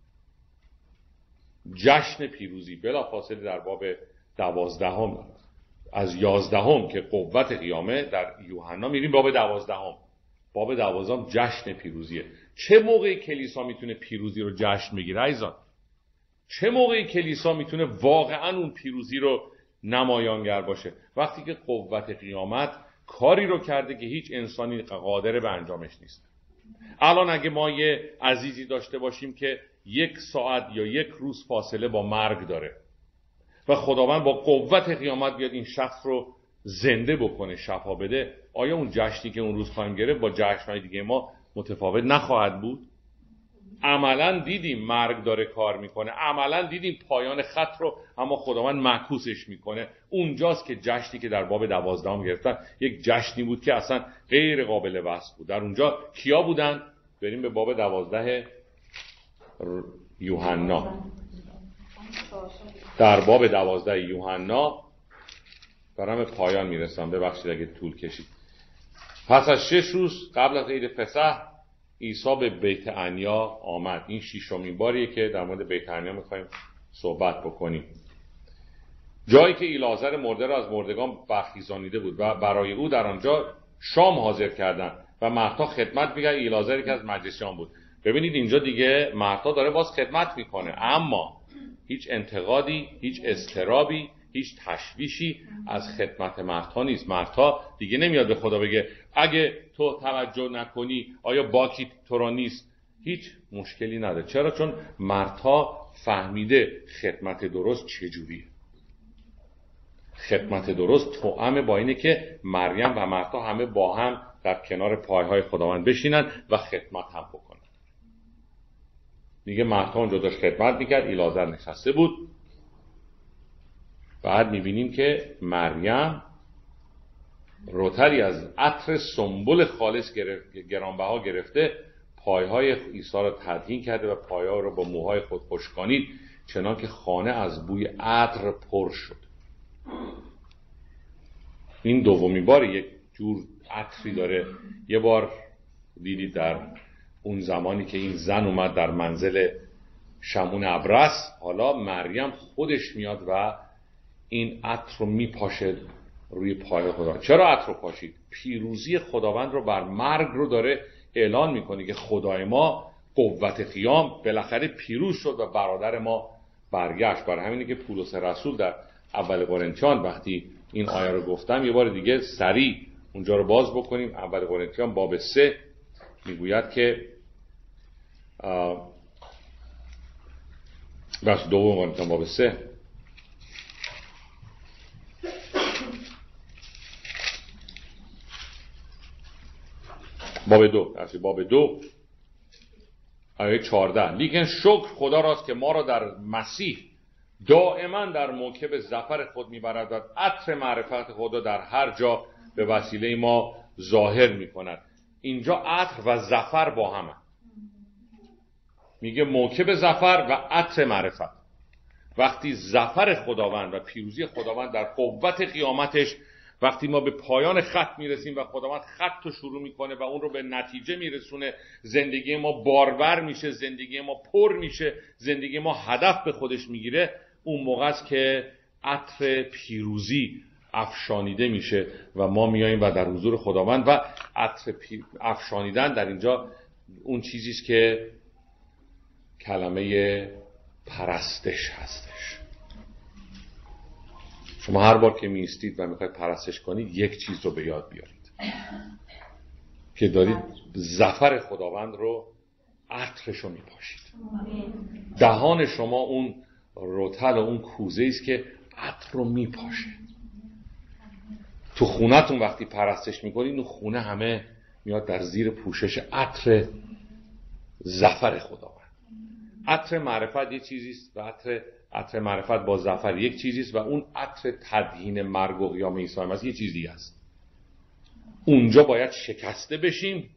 جشن پیروزی. بلافاصله در باب 12 از 11 که قوت قیامه در یوحنا میریم باب 12. باب 12 جشن پیروزیه. چه موقعی کلیسا میتونه پیروزی رو جشن بگیره عزیزان؟ چه موقعی کلیسا میتونه واقعا اون پیروزی رو نمایانگر باشه؟ وقتی که قوت قیامت کاری رو کرده که هیچ انسانی قادر به انجامش نیست. الان اگه ما یه عزیزی داشته باشیم که 1 ساعت یا 1 روز فاصله با مرگ داره و خداوند با قوت قیامت بیاد این شخص رو زنده بکنه، شفا بده، آیا اون جشنی که اون روز خواهیم گرفت با جشن‌های دیگه ما متفاوت نخواهد بود؟ عملاً دیدیم مرگ داره کار میکنه، عملاً دیدیم پایان خط رو اما خداوند معکوسش میکنه. اونجاست که جشنی که در باب 12 گرفتن یک جشنی بود که اصلا غیر قابل وصف بود. در اونجا کیا بودن؟ بریم به باب 12 یوحنا. در باب 12 یوحنا برام پایان میرسم، ببخشید اگه طول کشید. پس از 6 روز قبل از عید فسح عیسی به بیت عنیا آمد. این 6مین باریه که در مورد بیت عنیا میخوایم صحبت بکنیم. جایی که ایلعازر مرده را از مردگان برخیزانیده بود و برای او در آنجا شام حاضر کردن و مرتا خدمت می‌کرد. ایلعازری که از مجلسیان بود. ببینید اینجا دیگه مرتا داره باز خدمت میکنه، اما هیچ انتقادی، هیچ اضطرابی، هیچ تشویشی از خدمت مرتا نیست. مرتا دیگه نمیاد به خدا بگه اگه تو توجه نکنی آیا باکی تو را نیست. هیچ مشکلی نداره. چرا؟ چون مرتا فهمیده خدمت درست چجوریه. خدمت درست توأم با اینه که مریم و مرتا همه با هم در کنار پایهای خداوند بشینن و خدمت هم بکنن. دیگه مرتا اونجا داشت خدمت میکرد، ایلعازر نشسته بود. بعد میبینیم که مریم روتری از عطر سنبل خالص گرانبها گرفته، پایهای عیسی را تدهین کرده و پایها را با موهای خود خشکانید، چنان که خانه از بوی عطر پر شد. این دومی بار یک جور عطری داره. یه بار دیدید در اون زمانی که این زن اومد در منزل شمعون ابرص، حالا مریم خودش میاد و این عطر رو میپاشه روی پای خدا. چرا عطر رو پاشید؟ پیروزی خداوند رو بر مرگ رو داره اعلان میکنه که خدای ما قوت قیام بالاخره پیروز شد و برادر ما برگشت. برای همینه که پولس رسول در اول قرنتیان وقتی این آیه رو گفتم، یه بار دیگه سریع اونجا رو باز بکنیم. اول قرنتیان باب 3 میگوید که دوم قرنتیان باب 3 باب 2 آیه 14 لیکن شکر خدا راست که ما را در مسیح دائما در موکب ظفر خود میبرد و عطر معرفت خدا در هر جا به وسیله ما ظاهر میکند. اینجا عطر و ظفر با همه. میگه موکب ظفر و عطر معرفت. وقتی ظفر خداوند و پیروزی خداوند در قوت قیامتش، وقتی ما به پایان خط میرسیم و خداوند خط رو شروع میکنه و اون رو به نتیجه میرسونه، زندگی ما بارور میشه، زندگی ما پر میشه، زندگی ما هدف به خودش میگیره، اون موقع است که عطر پیروزی افشانیده میشه و ما میاییم و در حضور خداوند و عطر افشانیدن در اینجا اون چیزی است که کلمه پرستش هستش. شما هر بار که میستید و میخواید پرستش کنید یک چیز رو به یاد بیارید که دارید ظفر خداوند رو عطرش رو میپاشید. دهان شما اون رطل و اون کوزه است که عطر رو میپاشه. تو خونه‌تون وقتی پرستش میکنید اون خونه همه میاد در زیر پوشش عطر ظفر خداوند. عطر معرفت یک چیزی است و عطر معرفت با ظفر یک چیزی است و اون عطر تدیین مرگ و قیام عیسی مسیح یک چیز دیگه است. اونجا باید شکسته بشیم،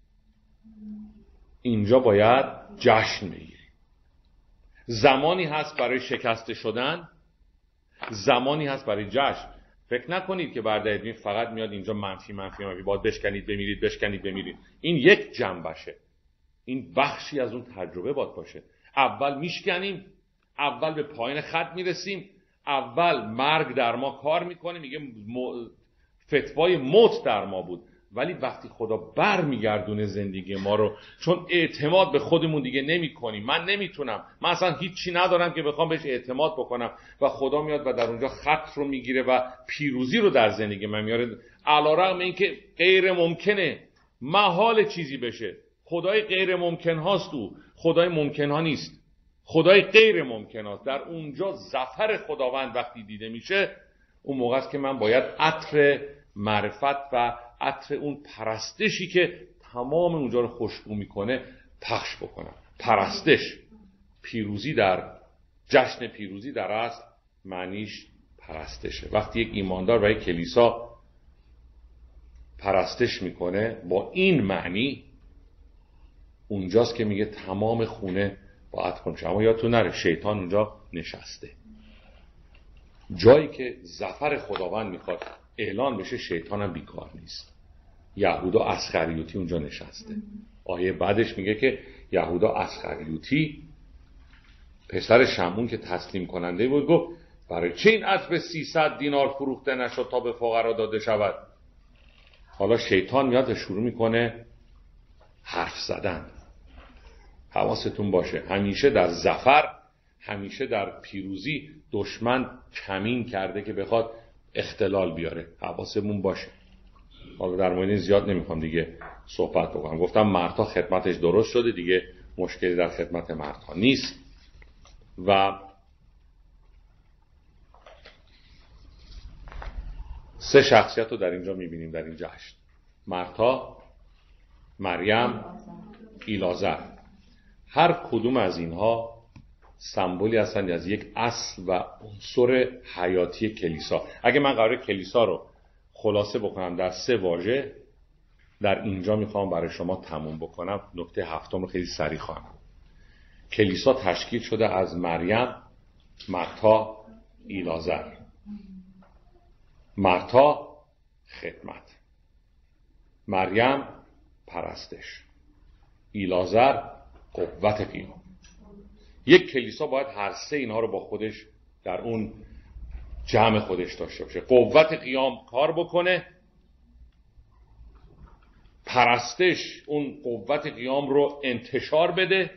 اینجا باید جشن بگیریم. زمانی هست برای شکسته شدن، زمانی هست برای جشن. فکر نکنید که بردهید فقط میاد اینجا منفی باید بشکنید بمیرید. این یک جنبشه، این بخشی از اون تجربه باید باشه. اول میشکنیم، اول به پایین خط میرسیم، اول مرگ در ما کار میکنه، میگه فتوای موت در ما بود، ولی وقتی خدا بر میگردونه زندگی ما رو، چون اعتماد به خودمون دیگه نمی کنیم، من نمیتونم، من اصلا هیچی ندارم که بخوام بهش اعتماد بکنم و خدا میاد و در اونجا خط رو میگیره و پیروزی رو در زندگی من میاره. علیرغم اینکه غیر ممکنه محال چیزی بشه، خدای غیر ممکن هاست، خدای ممکن ها نیست، خدای غیر ممکن هاست. در اونجا ظفر خداوند وقتی دیده میشه، اون موقع است که من باید عطر معرفت و عطر اون پرستشی که تمام اونجا رو خوشبو میکنه پخش بکنم. پرستش، پیروزی در جشن پیروزی در اصل معنیش پرستشه. وقتی یک ایماندار و یک کلیسا پرستش میکنه با این معنی، اونجاست که میگه تمام خونه با عطر کنشه. اما یادتون نره شیطان اونجا نشسته. جایی که ظفر خداوند میخواد اعلان بشه، شیطان هم بیکار نیست. یهودا اسخریوطی اونجا نشسته. آیه بعدش میگه که یهودا اسخریوطی پسر شمعون که تسلیم کننده بود گفت برای چه این اسب 300 دینار فروخته نشد تا به فقرا داده شود؟ حالا شیطان میاد شروع میکنه حرف زدن. حواستون باشه همیشه در ظفر، همیشه در پیروزی دشمن کمین کرده که بخواد اختلال بیاره. حواسمون باشه. حالا در مورد این زیاد نمیخوام دیگه صحبت بکنم. گفتم مرتا خدمتش درست شده، دیگه مشکلی در خدمت مرتا نیست. و سه شخصیت رو در اینجا میبینیم در این جشن: مرتا، مریم، ایلازر. هر کدوم از اینها سمبولی هستند از یک اصل و عنصر حیاتی کلیسا. اگه من قراره کلیسا رو خلاصه بکنم در 3 واژه، در اینجا میخوام برای شما تموم بکنم. نکته هفتم رو خیلی سریع خواهم. کلیسا تشکیل شده از مریم، مرتا، ایلازر. مرتا خدمت، مریم پرستش، ایلازر قوت قیام. یک کلیسا باید هر 3 اینها رو با خودش در اون جمع خودش داشته باشه. قوت قیام کار بکنه، پرستش اون قوت قیام رو انتشار بده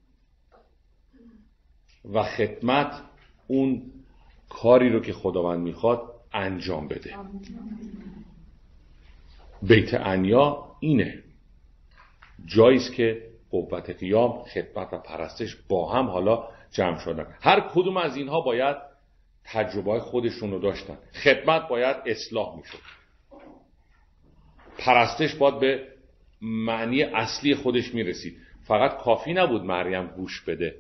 و خدمت اون کاری رو که خداوند میخواد انجام بده. بیت انیا اینه، جاییست که قوت قیام، خدمت و پرستش با هم حالا جمع شدن. هر کدوم از اینها باید تجربه خودشون رو داشتن. خدمت باید اصلاح میشد، پرستش باید به معنی اصلی خودش میرسید. فقط کافی نبود مریم گوش بده،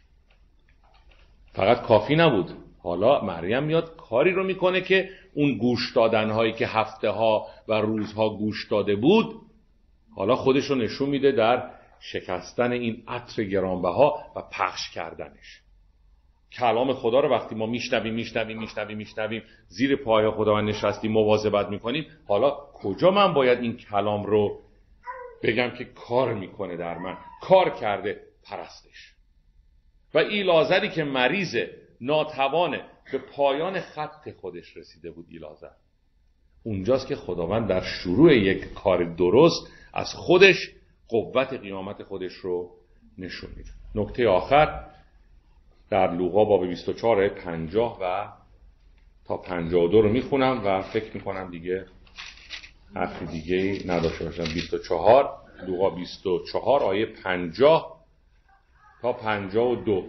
فقط کافی نبود. حالا مریم میاد کاری رو میکنه که اون گوش دادن هایی که هفته ها و روزها گوش داده بود، حالا خودش رو نشون میده در شکستن این عطر گرانبها و پخش کردنش. کلام خدا رو وقتی ما میشنویم زیر پای خداوند نشستیم، مواظبت میکنیم، حالا کجا من باید این کلام رو بگم که کار میکنه در من؟ کار کرده، پرستش. و ایلازری که مریضه، ناتوانه، به پایان خط خودش رسیده بود ایلازر. اونجاست که خداوند در شروع یک کار درست از خودش قوت قیامت خودش رو نشون میده. نکته آخر در لوقا باب 24 50 و تا 52 رو میخونم و فکر میکنم دیگه حرفی دیگه نداشته باشم. 24 لوقا 24 آیه 50 تا 52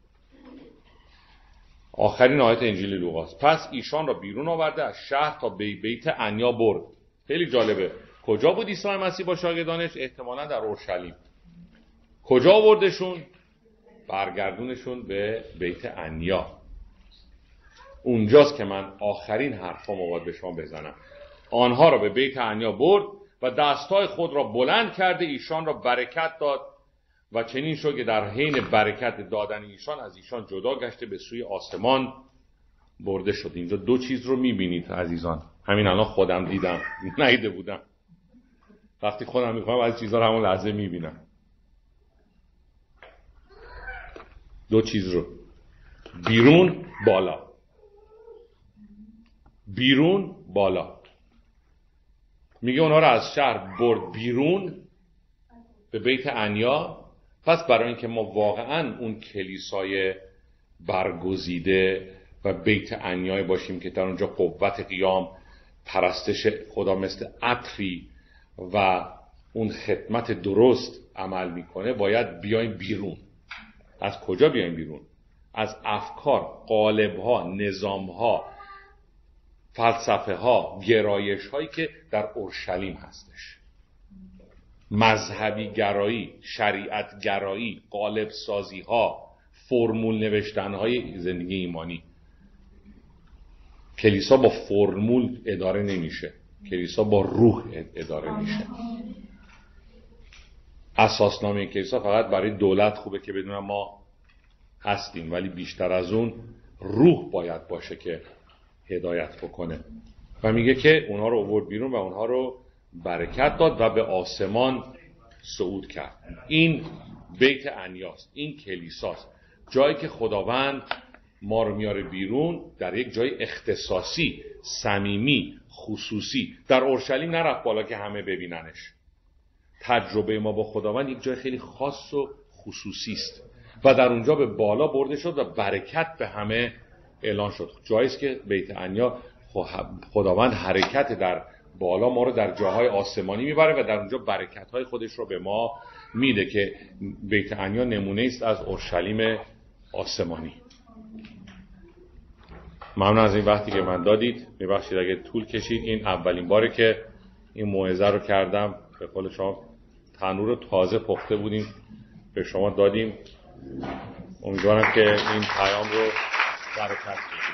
آخرین آیت انجیل لوقاست. پس ایشان را بیرون آورده از شهر تا بیت عنیا برد. خیلی جالبه. کجا بود عیسی مسیح با شاگردانش؟ احتمالاً در اورشلیم. کجا آوردشون؟ برگردونشون به بیت عنیا. اونجاست که من آخرین حرفامو باید به شما بزنم. آنها را به بیت عنیا برد و دستای خود را بلند کرده ایشان را برکت داد و چنین شد که در حین برکت دادن ایشان از ایشان جدا گشته به سوی آسمان برده شد. اینجا دو چیز رو میبینید عزیزان. همین الان خودم دیدم، ندیده بودم. وقتی خودم میخوام از چیزها رو همون لحظه میبینم. دو چیز رو، بیرون بالا، بیرون بالا. میگه اونها رو از شهر برد بیرون به بیت عنیا. پس برای اینکه ما واقعا اون کلیسای برگزیده و بیت عنیا باشیم که در اونجا قوت قیام، پرستش خدا مثل عطری و اون خدمت درست عمل میکنه، باید بیایم بیرون. از کجا بیایم بیرون؟ از افکار، قالب‌ها، نظام‌ها، فلسفه‌ها، گرایش‌هایی که در اورشلیم هستش. مذهبی گرایی، شریعت گرایی، قالب سازی ها، فرمول نوشتن های زندگی ایمانی. کلیسا با فرمول اداره نمیشه، کلیسا با روح اداره میشه. اساسنامه کلیسا فقط برای دولت خوبه که بدونم ما هستیم، ولی بیشتر از اون روح باید باشه که هدایت بکنه. و میگه که اونها رو آورد بیرون و اونها رو برکت داد و به آسمان صعود کرد. این بیت عنیاست، این کلیساست، جایی که خداوند ما رو میاره بیرون در یک جای اختصاصی، صمیمی، خصوصی. در اورشلیم نرفت بالا که همه ببیننش. تجربه ما با خداوند یک جای خیلی خاص و خصوصی است و در اونجا به بالا برده شد و برکت به همه اعلان شد. جاییست که بیت عنیا خداوند حرکت در بالا ما رو در جاهای آسمانی میبره و در اونجا برکت‌های خودش رو به ما میده که بیت عنیا نمونه است از اورشلیم آسمانی. ممنون از این وقتی که من دادید. ببخشید اگه طول کشید. این اولین باره که این موعظه رو کردم. به قول شما تنور تازه پخته بودیم به شما دادیم. امیدوارم که این پیام رو برکت کنید.